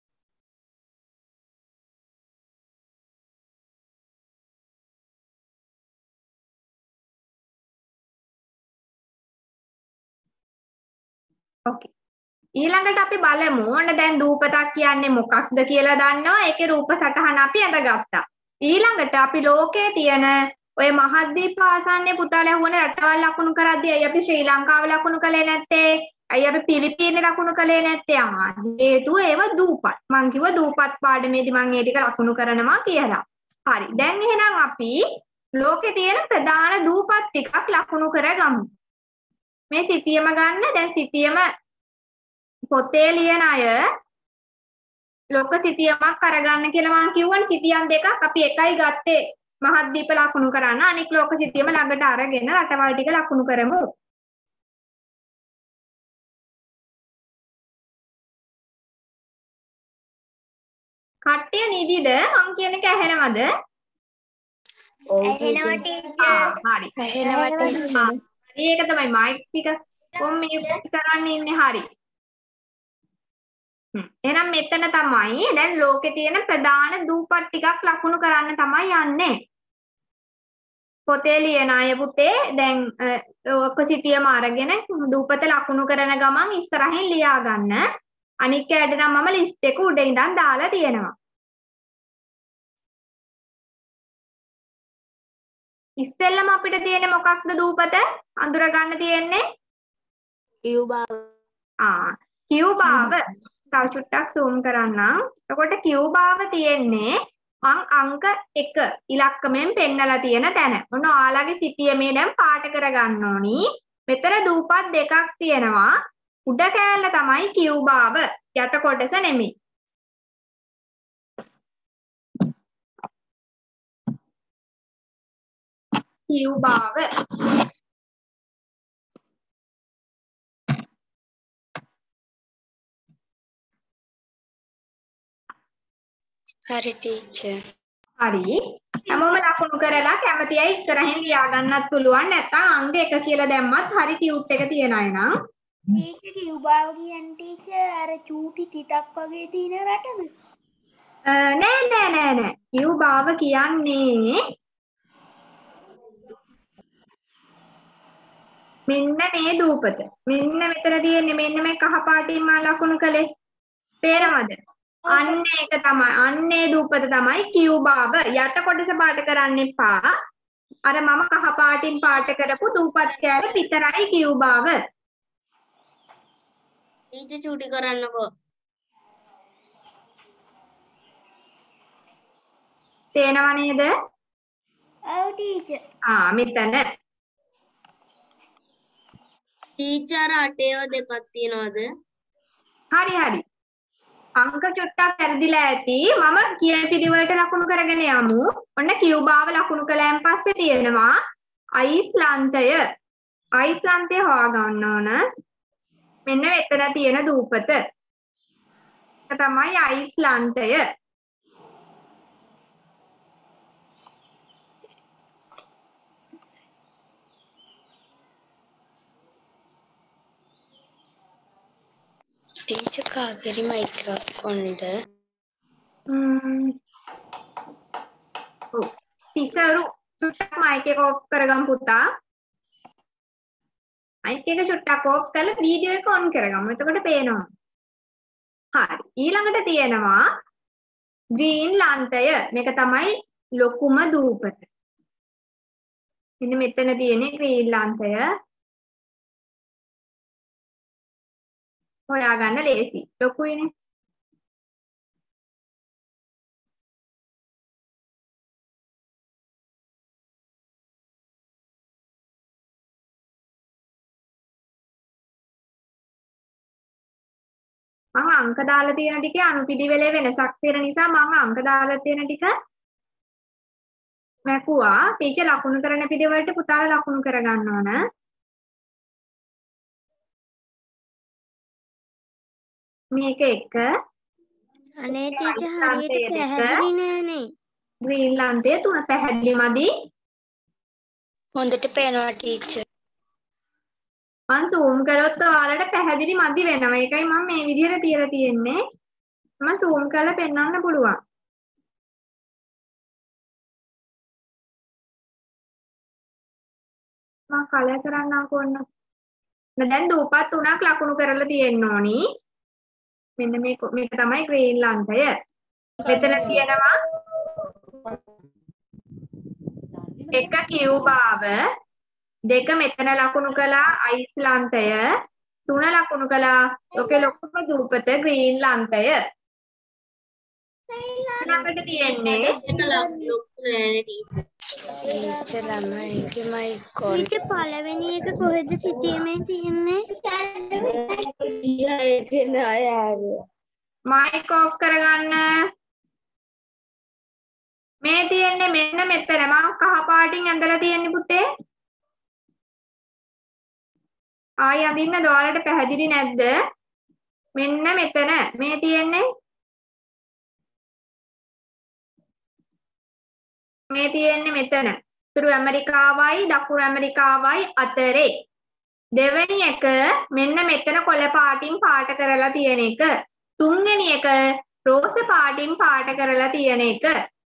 Okay. ඊළඟට අපි බලමු ඔන්න දැන් දූපතක් කියන්නේ මොකක්ද කියලා දන්නවා. ඒකේ රූප සටහන අපි අඳගත්තා. ඊළඟට අපි ලෝකයේ තියෙන ඔය මහද්වීප ආසන්නයේ පුතාලා ඇහුවනේ රටවල් ලකුණු කරද්දී අය අපි ශ්‍රී ලංකාව ලකුණු කළේ නැත්තේ? අය අපි පිලිපීන ලකුණු කළේ නැත්තේ? හේතුව ඒව දූපත්. මං කිව්වා දූපත් පාඩමේදී මං ඒ ටික ලකුණු කරනවා කියලා. හරි. දැන් එහෙනම් අපි ලෝකේ තියෙන ප්‍රධාන දූපත් ටිකක් ලකුණු කරගමු. මේ සිතියම ගන්න. දැන් සිතියම පොතේ ලියන අය ලෝක සිතියමක් අරගන්න කියලා මම කිව්වනේ. සිතියම් දෙකක් අපි එකයි ගත්තේ මහද්වීප ලකුණු කරන්න. අනික ලෝක සිතියම ළඟට අරගෙන රටවල් ටික ලකුණු කරමු. කට්ටිය නිදිද? මං කියන එක ඇහෙනවද? ඔව් ඇහෙනවා ටීචර්. හරි. ඇහෙනවා ටීචර්. හරි ඒක තමයි මයික් ටික කොම් මියුට් කරන්න ඉන්නේ. හරි. එහෙනම් මෙතන තමයි දැන් ලෝකේ තියෙන ප්‍රධාන දූපත් ටිකක් ලකුණු කරන්න තමයි යන්නේ. පොතේ ලියන අය පුතේ දැන් ඔක්ක සිතියම අරගෙන දූපත ලකුණු කරන ගමන් ඉස්සරහින් ලියා ගන්න. අනික් ඇයට නම් මම ලිස්ට් එක උඩ ඉඳන් දාලා තියෙනවා. ඉස්සෙල්ලම අපිට තියෙන්නේ මොකක්ද දූපත? අඳුර ගන්න තියෙන්නේ කියුබාව. කියුබාව. තව චුට්ටක් zoom කරන්නම්. එතකොට කියුබාව තියෙන්නේ අංක 1 ඉලක්කමෙන් පෙන්නලා තියෙන තැන. ඔන්න ඔයාලගේ සිතියමේ දැන් පාට කරගන්න ඕනි. මෙතන දූපත් දෙකක් තියෙනවා. උඩ කෑල්ල තමයි කියුබාව. යට කොටස නෙමෙයි. කියුබාව. හරි ටීචර්. හරි. හැමෝම ලකුණු කරලා කැමති අය ඉස්සරහින් ලියා ගන්නත් පුළුවන්. නැත්නම් අංක 1 කියලා දැම්මත් හරි ටියුට් එක තියන අය නම්. ටීචර් කියුබාව කියන්නේ ටීචර් අර චූටි තිතක් වගේ තියෙන රටද? නෑ. කියුබාව කියන්නේ මෙන්න මේ දූපත. මෙන්න මෙතන තියෙන්නේ මෙන්න මේ කහ පාටින් මා ලකුණු කළේ. පේනවද? අන්න ඒක තමයි. අන්නේ දූපත තමයි කියුබාව. යට කොටස පාට කරන්න එපා. අර මම කහ පාටින් පාට කරපු දූපත් කෑල්ල විතරයි කියුබාව. ටීචර් චූටි කරන්නකෝ. තේනව නේද? ඔව් ටීචර්. මෙතන. ටීචර් අටේව දෙකක් තියනවද? හරි. අංක චුට්ටක් වැරදිලා ඇති. මම කියන පිළිවෙලට ලකුණු කරගෙන යමු. ඔන්න කියුබාව ලකුණු කළාන් පස්සේ තියෙනවා අයිස්ලන්තය. අයිස්ලන්තය හොයාගන්න ඕන. මෙන්න මෙතන තියෙන දූපත. ඒක තමයි අයිස්ලන්තය. ටීචර් කාගෙරි මයික් එකක් කොන්ද? තිසරු චුට්ටක් මයික් එක ඔෆ් කරගමු පුතා. මයික් එක චුට්ටක් ඔෆ් කරලා වීඩියෝ එක ඔන් කරගමු. එතකොට පේනවා. හරි. ඊළඟට තියෙනවා ග්‍රීන්ලන්තය. මේක තමයි ලොකුම දූපත. මෙන්න මෙතන තියෙන්නේ ග්‍රීන්ලන්තය. හොයාගන්න ලේසි. ලොකුයිනේ. මම අංක දාලා තියෙන ටිකේ අනුපිළිවෙලේ වෙනසක් තියෙන නිසා මම අංක දාලා තියෙන ටික මැකුවා. ටීචර් ලකුණු කරන පිළිවෙලට පුතාලා ලකුණු කරගන්න ඕන. මේක 1. අනේ ටීචර් හරියට පැහැදිලි නෑනේ. ග්‍රීන්ලන්තය 3 පැහැදිලි මදි. හොඳට පේනවා ටීචර්. මම zoom කළොත් ඔයාලට පැහැදිලි මදි වෙනවා. ඒකයි මම මේ විදිහට තියලා තියෙන්නේ. මම zoom කරලා පෙන්වන්න පුළුවන්. මම කලර් කරන්නම්කෝ ඔන්න. දැන් දූපත් 3ක් ලකුණු කරලා තියෙන්න ඕනි. මෙන්න මේක තමයි ග්‍රීන් ලන්තය. මෙතන තියෙනවා එක කියුබාව, දෙක මෙතන ලකුණු කළා අයිස්ලන්තය, 3 ලකුණු කළා ඔකේ ලොකුම දූපත ග්‍රීන් ලන්තය. ඊළඟට තියෙන්නේ එක ලොකු නෑනේ ටීචර්. ටීචර් ළමයිගේ මයික් ඔන්. ටීචර් පළවෙනි එක කොහෙද සිටීමේ තියෙන්නේ? මයික් ඔෆ් කරගන්න. මේ තියෙන්නේ මෙන්න මෙතන. මම කහ පාටින් ඇඳලා තියෙන්නේ පුතේ. ආයි අඳින්නද ඔයාලට පැහැදිලි නැද්ද? මෙන්න මෙතන මේ තියෙන්නේ. මේ තියෙන්නේ මෙතන. උතුරු ඇමරිකාවයි දකුණු ඇමරිකාවයි අතරේ. දෙවෙනි එක මෙන්න මෙතන කොළ පාටින් පාට කරලා තියෙන එක. තුන්වෙනි එක රෝස පාටින් පාට කරලා තියෙන එක.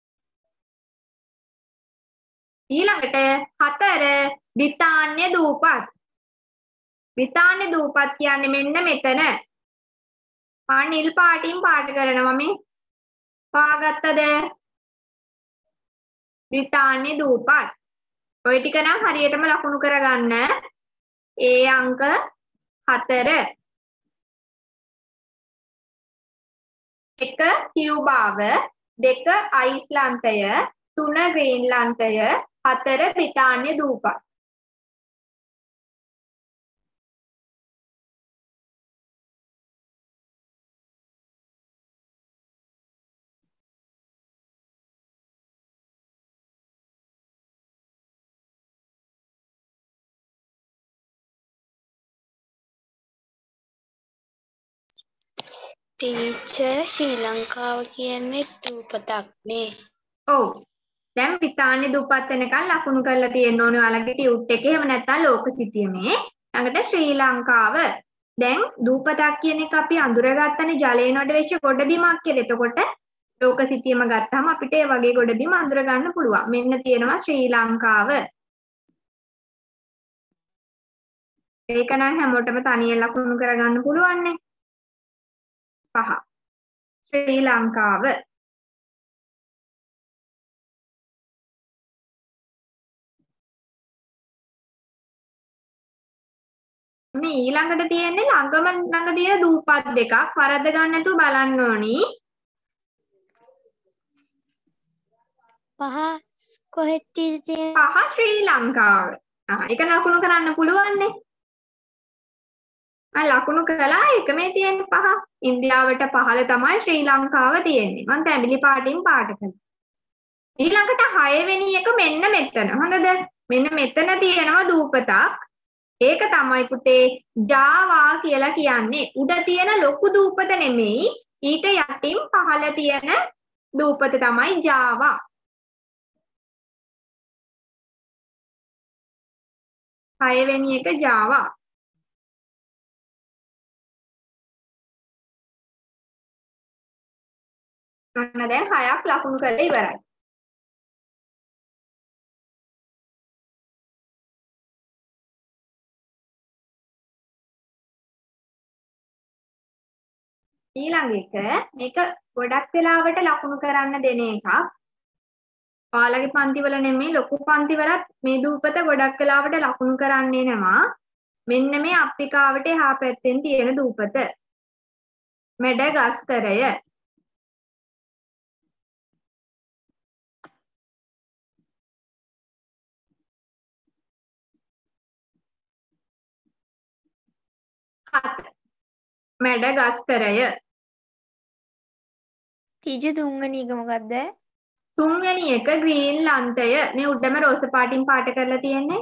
ඊළඟට 4 බ්‍රිතාන්‍ය දූපත්. බ්‍රිතාන්‍ය දූපත් කියන්නේ මෙන්න මෙතන. නිල් පාටින් පාට කරනවා මේ. පාගත්තද? බ්‍රිතාන්‍ය දූපත්. ඔය ටික නම් හරියටම ලකුණු කරගන්න. ඒ අංක 4. 1 කියුබාව, 2 අයිස්ලන්තය, 3 ග්‍රීන්ලන්තය, 4 බ්‍රිතාන්‍ය දූපත්. ටීචර් ශ්‍රී ලංකාව කියන්නේ දූපතක් නේ. ඔව්. දැන් බ්‍රිතාන්‍ය දූපත් වෙනකන් ලකුණු කරලා තියෙන්න ඕනේ ඔයාලගේ ටියුට් එකේ. එහෙම නැත්නම් ලෝක සිතියමේ. ළඟට ශ්‍රී ලංකාව. දැන් දූපතක් කියන එක අපි අඳුරගත්තනේ ජලයෙන් වඩ වෙච්ච ගොඩබිමක් කියලා. එතකොට ලෝක සිතියම ගත්තාම අපිට ඒ වගේ ගොඩබිම අඳුර ගන්න පුළුවන්. මෙන්න තියෙනවා ශ්‍රී ලංකාව. ඒක නම් හැමෝටම තනියෙන් ලකුණු කරගන්න පුළුවන් නේ. 5 ශ්‍රී ලංකාව. මේ ඊළඟට තියෙන්නේ ළඟ තියෙන දූපත් දෙකක් වරද්ද ගන්න නැතුව බලන්න ඕනි. 5 කොහෙද තියෙන්නේ? 5 ශ්‍රී ලංකාව. ඒක ලකුණු කරන්න පුළුවන් නේ. ලකුණු කළා එක මේ තියෙන්නේ 5. ඉන්දියාවට පහළ තමයි ශ්‍රී ලංකාව තියෙන්නේ. මම තැඹිලි පාටින් පාට කළා. ඊළඟට 6 වෙනි එක මෙන්න මෙතන. හොඳද? මෙන්න මෙතන තියෙනවා දූපතක්. ඒක තමයි පුතේ ජාවා කියලා කියන්නේ. උඩ තියෙන ලොකු දූපත නෙමෙයි. ඊට යටින් පහළ තියෙන දූපත තමයි ජාවා. හයවෙනි එක ජාවා. ඔන්න දැන් 6ක් ලකුණු කරලා ඉවරයි. ඊළඟ එක මේක ගොඩක් වෙලාවට ලකුණු කරන්න දෙන එකක්. ඔයාලගේ පන්තිවල නෙමෙයි ලොකු පන්තිවලත් මේ දූපත ගොඩක් වෙලාවට ලකුණු කරන්නේ නැමා. මෙන්න මේ අප්‍රිකාවට එහා පැත්තෙන් තියෙන දූපත. මැඩගස්කරය. මැඩගස්කරය. ටීචර් තුන්වෙනි එක මොකද්ද? තුන්වෙනි එක ග්‍රීන්ලන්තය. මේ උඩම රෝස පාටින් පාට කරලා තියෙන්නේ.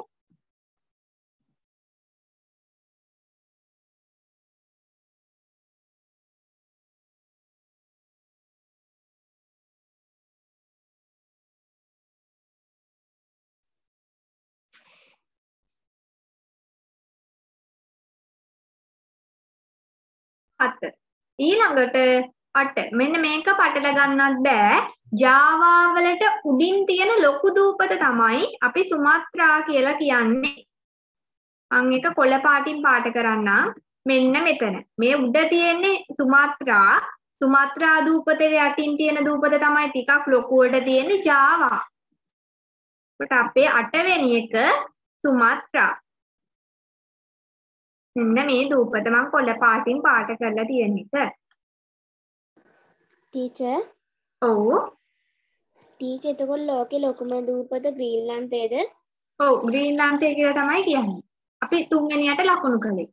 7. ඊළඟට 8. මෙන්න මේක පටල ගන්නත් බෑ. Java වලට උඩින් තියෙන ලොකු දූපත තමයි අපි සුමාත්‍රා කියලා කියන්නේ. මම එක කොළ පාටින් පාට කරන්නම්. මෙන්න මෙතන. මේ උඩ තියෙන්නේ සුමාත්‍රා. සුමාත්‍රා දූපතේ යටින් තියෙන දූපත තමයි ටිකක් ලොකුවට තියෙන්නේ Java. කොට අපේ 8 වෙනි එක සුමාත්‍රා. මෙන්න මේ දූපත මම කොළ පාටින් පාට කරලා තියෙන එක. ටීචර් ඔව්. ටීචර් එතකොට ලෝකේ ලොකුම දූපත ග්‍රීන්ලන්තයේද? ඔව් ග්‍රීන්ලන්තය කියලා තමයි කියන්නේ. අපි තුන්වෙනියට ලකුණු කළේ.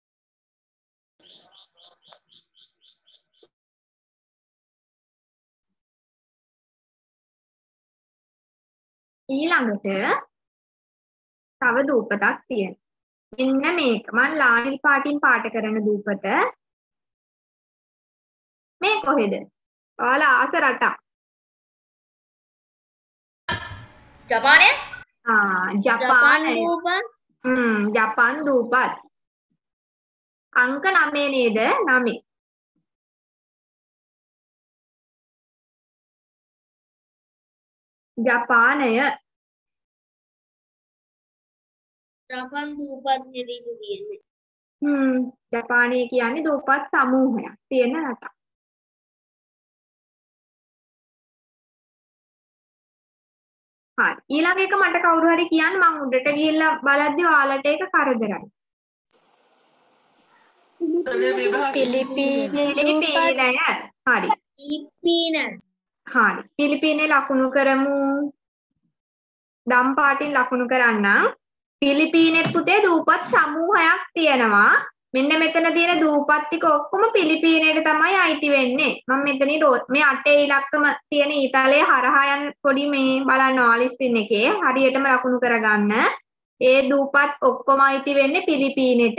ඊළඟට තව දූපතක් තියෙනවා. මෙන්න මේක මම ලාහිල් පාටින් පාට කරන දූපත. මේ කොහෙද? ඔයාලා ආස රටක්. ජපානය? ජපානය. දූපත්. ජපාන් දූපත්. අංක 9 නේද? 9. ජපානය. ජපාන් දූපත් නෙරීද තියෙන්නේ. ජපානය කියන්නේ දූපත් සමූහයක් තියෙන රටක්. හරි. ඊළඟ එක මට කවුරු හරි කියන්න මං උඩට ගිහිල්ලා බලද්දි ඔයාලට ඒක කරදරයි. පිලිපීනය. හරි. හරි. පිලිපීනේ ලකුණු කරමු. දම් පාටින් ලකුණු කරන්නම්. පිලිපීනේ පුතේ දූපත් සමූහයක් තියෙනවා. මෙන්න මෙතන තියෙන දූපත් ටික ඔක්කොම පිලිපීනේට තමයි අයිති වෙන්නේ. මම මෙතනින් මේ 8 ඉලක්කම තියෙන ඊතලයේ හරහා යන පොඩි මේ බලන්න ඔයාලා ස්ක්‍රීන් එකේ හරියටම ලකුණු කරගන්න. ඒ දූපත් ඔක්කොම අයිති වෙන්නේ පිලිපීනේට.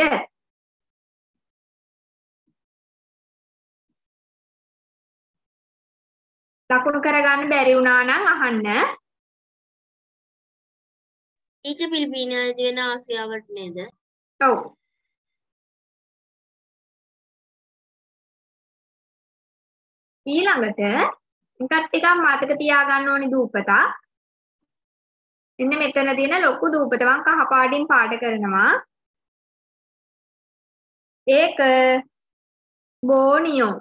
ලකුණු කරගන්න බැරි වුණා නම් අහන්න. ටීචර් පිලිපීනයේ වෙන ආසියාවට නේද? ඔව්. ඊළඟට එකක් ටිකක් මතක තියාගන්න ඕනි දූපතක්. මෙන්න මෙතන තියෙන ලොකු දූපත මම කහ පාටින් පාට කරනවා. ඒක බෝනියෝ.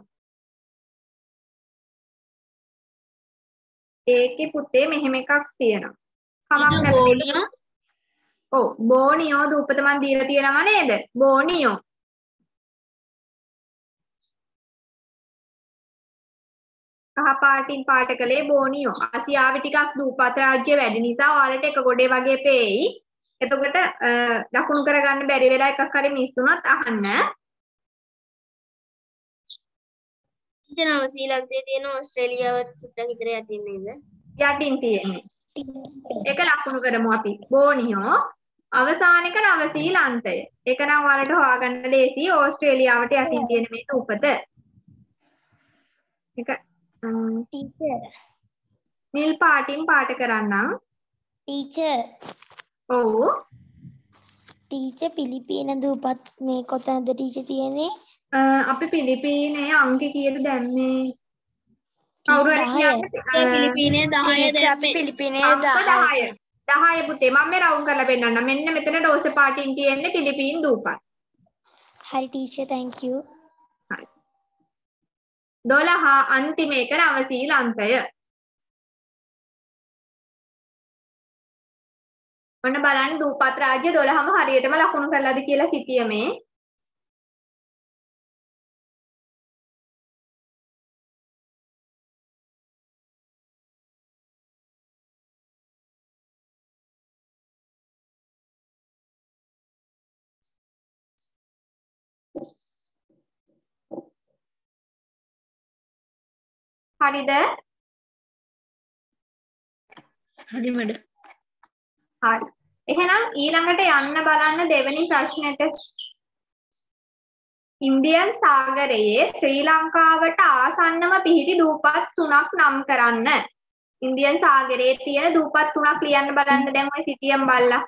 ඒකේ පුතේ මෙහෙම එකක් තියෙනවා. බෝනියෝ. ඔව් බෝනියෝ දූපත මන් දීලා තියෙනවා නේද? බෝනියෝ. කහ පාටින් පාට කළේ බෝනියෝ. ආසියාවේ ටිකක් දූපත් රාජ්‍ය වැඩි නිසා ඔයාලට එක ගොඩේ වගේ පේයි. එතකොට ලකුණු කරගන්න බැරි වෙලා එකක් හරි මිස් වුණොත් අහන්න. ජනව ශ්‍රී ලංකාවේ තියෙන ඕස්ට්‍රේලියාවට සුට්ටක් විතර යටින් නේද? යටින් තියෙන්නේ. ඒක ලකුණු කරමු අපි. බෝනියෝ අවසාන එක නව ශ්‍රීලන්තය. ඒක නම් ඔයාලට හොයාගන්න ලේසි. ඕස්ට්‍රේලියාවට යටින් තියෙන මේ දූපත. ඒක ටීචර් නිල් පාටින් පාට කරන්නම්. ටීචර් ඔව්. ටීචර් පිලිපීන දූපත් මේ කොතනද ටීචර් තියෙන්නේ? අපි පිලිපීනේ අංක කීයද දැම්මේ? කවුරු හරි කියන්නේ පිලිපීනයේ 10 දැම්මේ. පිලිපීනයේ අංක 10. 10 පුතේ මම මේ රවුන්ඩ් කරලා පෙන්නන්නම්. මෙන්න මෙතන රෝස පාටින් තියෙන්නේ පිලිපීන් දූපත්. හරි ටීචර් thank you. 12 අන්තිම එක නව ශ්‍රීලන්තය. ඔන්න බලන්න දූපත් රාජ්‍ය 12ම හරියටම ලකුණු කරලාද කියලා සිටියමේ. හරිද? හරි මඩ. හරි. එහෙනම් ඊළඟට යන්න බලන්න දෙවෙනි ප්‍රශ්නෙට. ඉන්දියන් සාගරයේ ශ්‍රී ලංකාවට ආසන්නම පිහිටි දූපත් 3ක් නම් කරන්න. ඉන්දියන් සාගරයේ තියෙන දූපත් 3ක් ලියන්න බලන්න දැන් ඔය සිටියම් බල්ලා.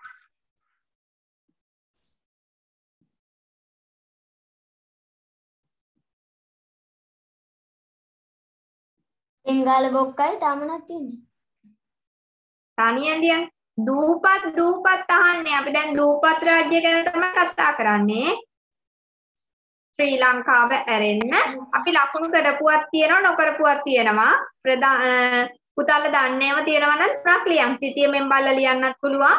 බෙන්ගාල බොක්කයි තාමනක් තියෙන්නේ. තනියෙන් දියන් දූපත් අහන්නේ. අපි දැන් දූපත් රාජ්‍ය ගැන තමයි කතා කරන්නේ. ශ්‍රී ලංකාව ඇරෙන්න අපි ලකුණු කරපුවක් තියෙනවා නොකරපුවක් තියෙනවා. පුතාලා දන්නේව තියෙනවා නම් තුනක් ලියන්න. සිතියමෙන් බලලා ලියන්නත් පුළුවන්.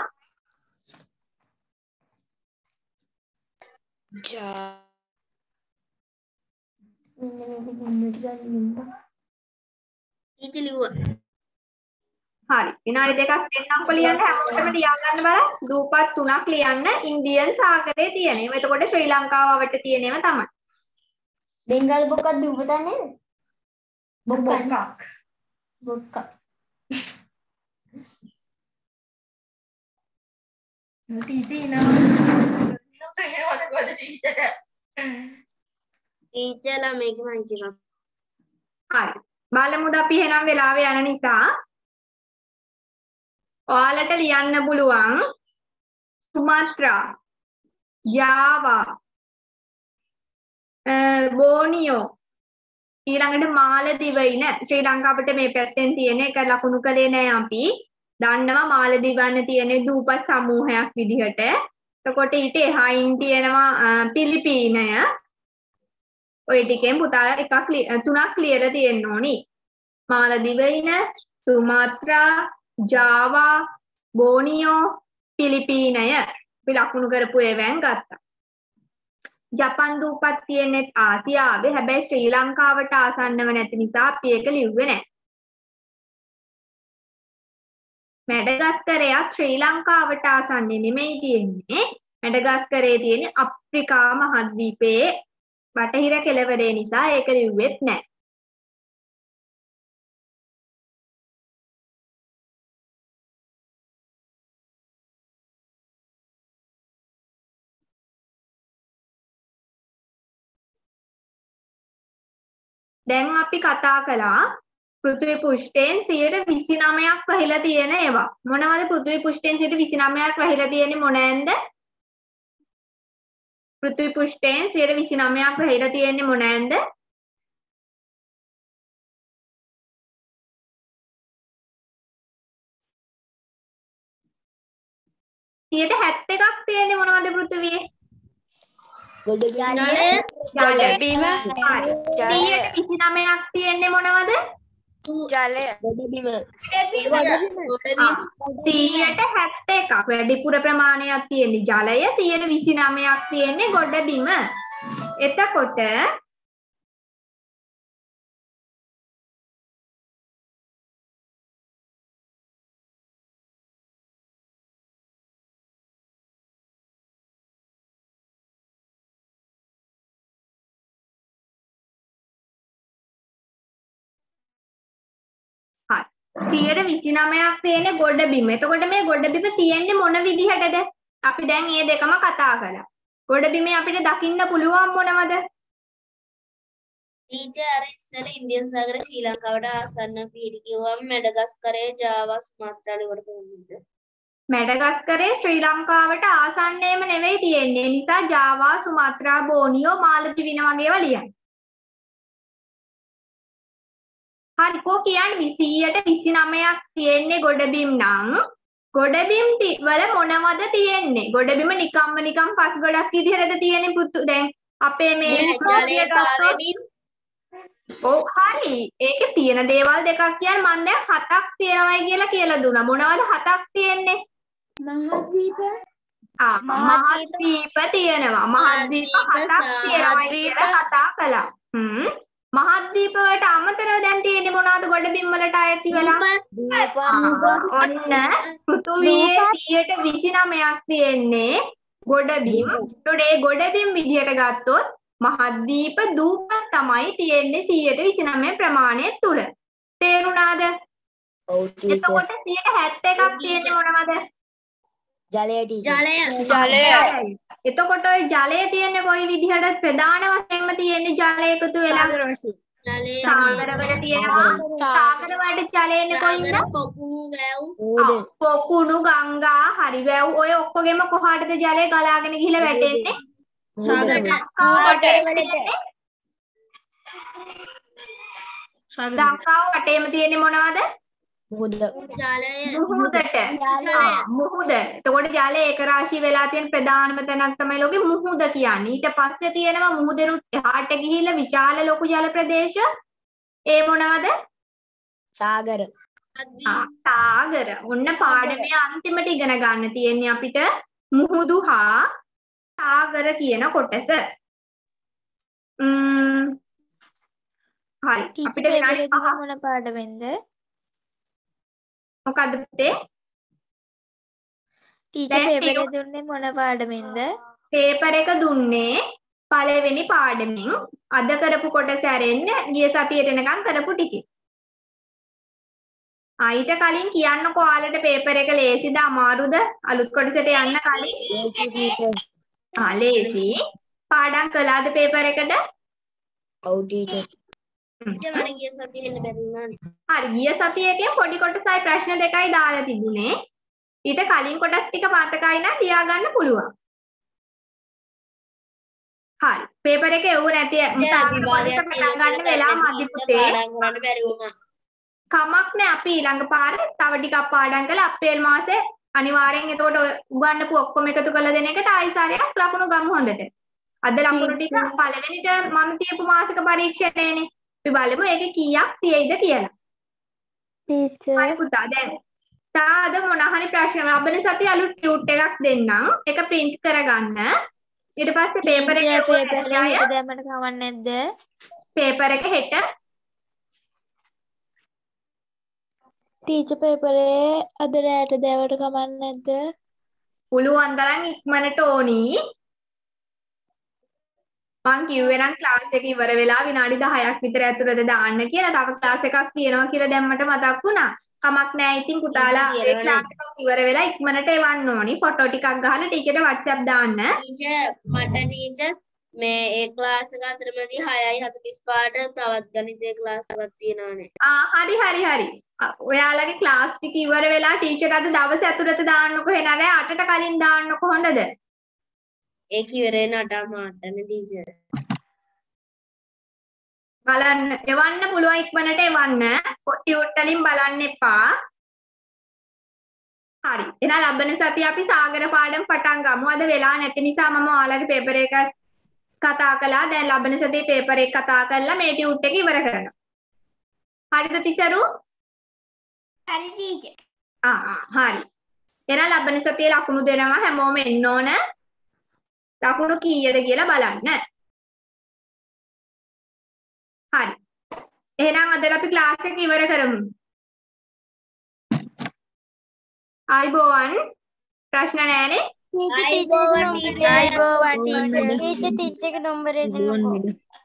ටීචර් ලිව්වා. හරි. විනාඩි දෙකක් දෙන්නම්කො ලියන්න හැමෝටම ලියා ගන්න බලන්න. දූපත් තුනක් ලියන්න ඉන්දියන් සාගරයේ තියෙන. ඒවා එතකොට ශ්‍රී ලංකාව වට තියෙන ඒවා තමයි. බෙන්ගාල බොක්කක් දූපතක් නේද? බොක්කක්. ටීචර්ලා මේක මම කියනවා. හරි. බලමුද අපි එහෙනම් වෙලාව යන නිසා ඔයාලට ලියන්න පුළුවන් සුමාත්‍රා, ජාවා, බෝනියෝ ඊළඟට මාලදිවයින ශ්‍රී ලංකාවට මේ පැත්තෙන් තියෙන එක ලකුණු කළේ නෑ අපි. දන්නවා මාලදිවයින තියෙන දූපත් සමූහයක් විදිහට. එතකොට ඊට එහායින් තියෙනවා පිලිපීනය. ඔය ටිකෙන් පුතාලා තුනක් ලියලා තියෙන්න ඕනි. මාලදිවයින, සුමාත්‍රා, ජාවා, බෝනියෝ, පිලිපීනය. අපි ලකුණු කරපු ඒවායින් ගත්තා. ජපන් දූපත් තියෙන්නේ ආසියාවේ. හැබැයි ශ්‍රී ලංකාවට ආසන්නව නැති නිසා අපි ඒක ලිව්වේ නැහැ. මැඩගස්කරයත් ශ්‍රී ලංකාවට ආසන්නේ නෙමෙයි තියෙන්නේ. මැඩගස්කරයේ තියෙන්නේ අප්‍රිකා මහද්වීපයේ බටහිර කෙළවරේ නිසා ඒක ලිව්වෙත් නැහැ. දැන් අපි කතා කළා පෘථිවි පෘෂ්ඨයෙන් 29ක් වැහිලා තියෙන ඒවා. මොනවද පෘථිවි පෘෂ්ඨයෙන් 29ක් වැහිලා තියෙන්නේ මොනෑන්ද? පෘථිවි පෘෂ්ඨයෙන් 29ක් වැහිලා තියෙන්නේ මොනෑන්ද? සියයට 71ක් තියෙන්නේ මොනවද පෘථිවියේ? ජලය. බිම. හරි. 29ක් තියෙන්නේ මොනවද? ජලය. ගොඩබිම. 171ක් වැඩිපුර ප්‍රමාණයක් තියෙන්නේ ජලය. 29ක් තියෙන්නේ ගොඩබිම. එතකොට හරි 129ක් තියෙන්නේ ගොඩබිම. එතකොට මේ ගොඩබිම තියෙන්නේ මොන විදිහටද? අපි දැන් මේ දෙකම කතා කළා. ගොඩබිමේ අපිට දකින්න පුළුවන් මොනවද? ටීචර් අර ඉස්සෙල්ලා ඉන්දියන් සාගරය ශ්‍රී ලංකාවට ආසන්න පිහිටි කිව්වම මැඩගස්කරේ ජාවා සුමාත්‍රා වලට කොහොමද? මැඩගස්කරේ ශ්‍රී ලංකාවට ආසන්නයේම නෙවෙයි තියෙන්නේ. ඒ නිසා ජාවා, සුමාත්‍රා, බෝනියෝ, මාලදිවින වගේ ඒවා ලියන්න. හරි කෝ කියන්නේ 129ක් තියෙන්නේ ගොඩබිම් නම් ගොඩබිම් වල මොනවද තියෙන්නේ? ගොඩබිම නිකම් පස් ගොඩක් විදිහටද තියෙන්නේ පුතු? දැන් අපේ මේ ජලයේ පාවෙමින් ඔව් හරි. ඒකේ තියෙන දේවල් දෙකක් කියන්නේ මම දැන් 7ක් තියෙනවයි කියලා දුන්නා. මොනවද 7ක් තියෙන්නේ? මහද්වීප. මහද්වීප තියෙනවා. මහද්වීප 7ක් තියෙනවයි කියලා කතා කළා. මහද්වීප වලට අමතරව දැන් තියෙන්නේ මොනවද ගොඩබිම් වලට අයිති වෙලා? ඔන්න පෘථුවියේ 129ක් තියෙන්නේ ගොඩබිම්. ඒතකොට ඒ ගොඩබිම් විදියට ගත්තොත් මහද්වීප දූපත් තමයි තියෙන්නේ 129 ප්‍රමාණය තුල. තේරුණාද? ඔව් ටීචර්. එතකොට 171ක් තියෙන්නේ මොනවද? ජලය ටීචර්. ජලය. එතකොට ওই ජලය තියෙන්නේ කොයි විදිහටද? ප්‍රධාන වශයෙන්ම තියෙන්නේ ජලය එකතු වෙලා. සාගරවල තියෙනවා. සාගර වලට ජලය එන්නේ කොයින්ද? පොකුණු වැව්. පොකුණු ගංගා හරි වැව් ඔය ඔක්කොගෙම කොහාටද ජලය ගලාගෙන ගිහිල්ලා වැටෙන්නේ? ගංගාව වටේම තියෙන්නේ මොනවද? මුහුද. ජලය මුහුදට. මුහුද. එතකොට ජලය ඒක රාශී වෙලා තියෙන ප්‍රධානම තැනක් තමයි ලෝකේ මුහුද කියන්නේ. ඊට පස්සේ තියෙනවා මුහුදෙනුත් එහාට ගිහිල්ලා විශාල ලොකු ජල ප්‍රදේශ. ඒ මොනවද? සාගර. සාගර. ඔන්න පාඩමේ අන්තිමට ඉගෙන ගන්න තියෙන්නේ අපිට මුහුදු හා සාගර කියන කොටස. හරි. අපිට විනාඩි 5ක් මොන පාඩමෙන්ද? මොකද්ද පුතේ? ටීචර් පේපර් එක දුන්නේ මොන පාඩමෙන්ද? පේපර් එක දුන්නේ පළවෙනි පාඩමෙන්. අද කරපු කොටස ඇරෙන්න ගිය සතියේට එනකම් කරපු ටිකේ. ඊට කලින් කියන්නකෝ ඔයාලට පේපර් එක ලේසිද අමාරුද? අලුත් කොටසට යන්න කලින්. ලේසි ටීචර්. ලේසි. පාඩම් කළාද පේපර් එකට? ඔව් ටීචර්. මට ගිය සතියේ එන්න බැරි වුණානේ. හරි ගිය සතියේකෙන් පොඩි කොටසයි ප්‍රශ්න දෙකයි දාලා තිබුණේ. ඊට කලින් කොටස් ටික මතකයි නම් ලියා ගන්න පුළුවන්. හරි. පේපර් එක එවුව නැති විභාගයක් පටන් ගන්න වෙලාව මදි පුතේ. පාඩම් කරන්න බැරි වුණා. කමක් නෑ අපි ඊළඟ පාරේ තව ටිකක් පාඩම් කළා අප්‍රේල් මාසේ අනිවාර්යෙන් එතකොට උගන්නපු ඔක්කොම එකතු කරලා දෙන එකට ආයිසාරයක් ලකුණු ගමු හොඳට. අද ලකුණු ටික පළවෙනිට මම තියපු මාසික පරීක්ෂණයනේ. අපි බලමු ඒකේ කීයක් තියෙයිද කියලා. ටීචර් හරි පුතා දැන් තාද මොන හරි ප්‍රශ්න ලබන සතිය අලුත් ටියුට් එකක් දෙන්නම්. ඒක print කරගන්න. ඊට පස්සේ පේපර් එක හෙට දැම්මට කවන්නේ නැද්ද? පේපර් එක හෙට ටීචර් පේපරේ අද රැට දැවට කමන්නේ නැද්ද? පුළුවන් තරම් ඉක්මනට ඕනි. මං කිව්වේ නම් ක්ලාස් එක ඉවර වෙලා විනාඩි 10ක් විතර ඇතුළත දාන්න කියලා. තව ක්ලාස් එකක් තියෙනවා කියලා දැන් මට මතක් වුණා. කමක් නැහැ. ඉතින් පුතාලා ඒ ක්ලාස් එක ඉවර වෙලා ඉක්මනට එවන්න ඕනි. ෆොටෝ ටිකක් ගහලා ටීචර්ට WhatsApp දාන්න. ටීචර් මේ ඒ ක්ලාස් එක අතරමැදි 6:45ට තවත් ගණිතයේ ක්ලාස් එකක් තියෙනවානේ. හරි. ඔයාලගේ ක්ලාස් ටික ඉවර වෙලා ටීචර් අද දවස් ඇතුළත දාන්නකො එහෙනම් 8ට කලින් දාන්නකො හොඳද? ඒක ඉවර වෙන 8:00ටනේ ටීචර්. බලන්න එවන්න පුළුවන් ඉක්මනට එවන්න. ටියුට් වලින් බලන්න එපා. හරි. එහෙනම් ලබන සතිය අපි සාගර පාඩම් පටන් ගමු. අද වෙලා නැති නිසා මම ඔයාලගේ පේපර් එක කතා කළා. දැන් ලබන සතියේ පේපර් එක කතා කරලා මේ ටියුට් එක ඉවර කරනවා. හරිද තිසරු? හරි ටීචර්. හරි. එහෙනම් ලබන සතියේ ලකුණු දෙනවා හැමෝම එන්න ඕන. ලකුණු කීයද කියලා බලන්න. හරි. එහෙනම් අද අපි ක්ලාස් එක ඉවර කරමු. ආයිබෝවන් ප්‍රශ්න නැහැනේ? ආයිබෝවන් ටීචර්. ටීචර් ටීචර්ගේ නම්බරය දෙන්නකෝ.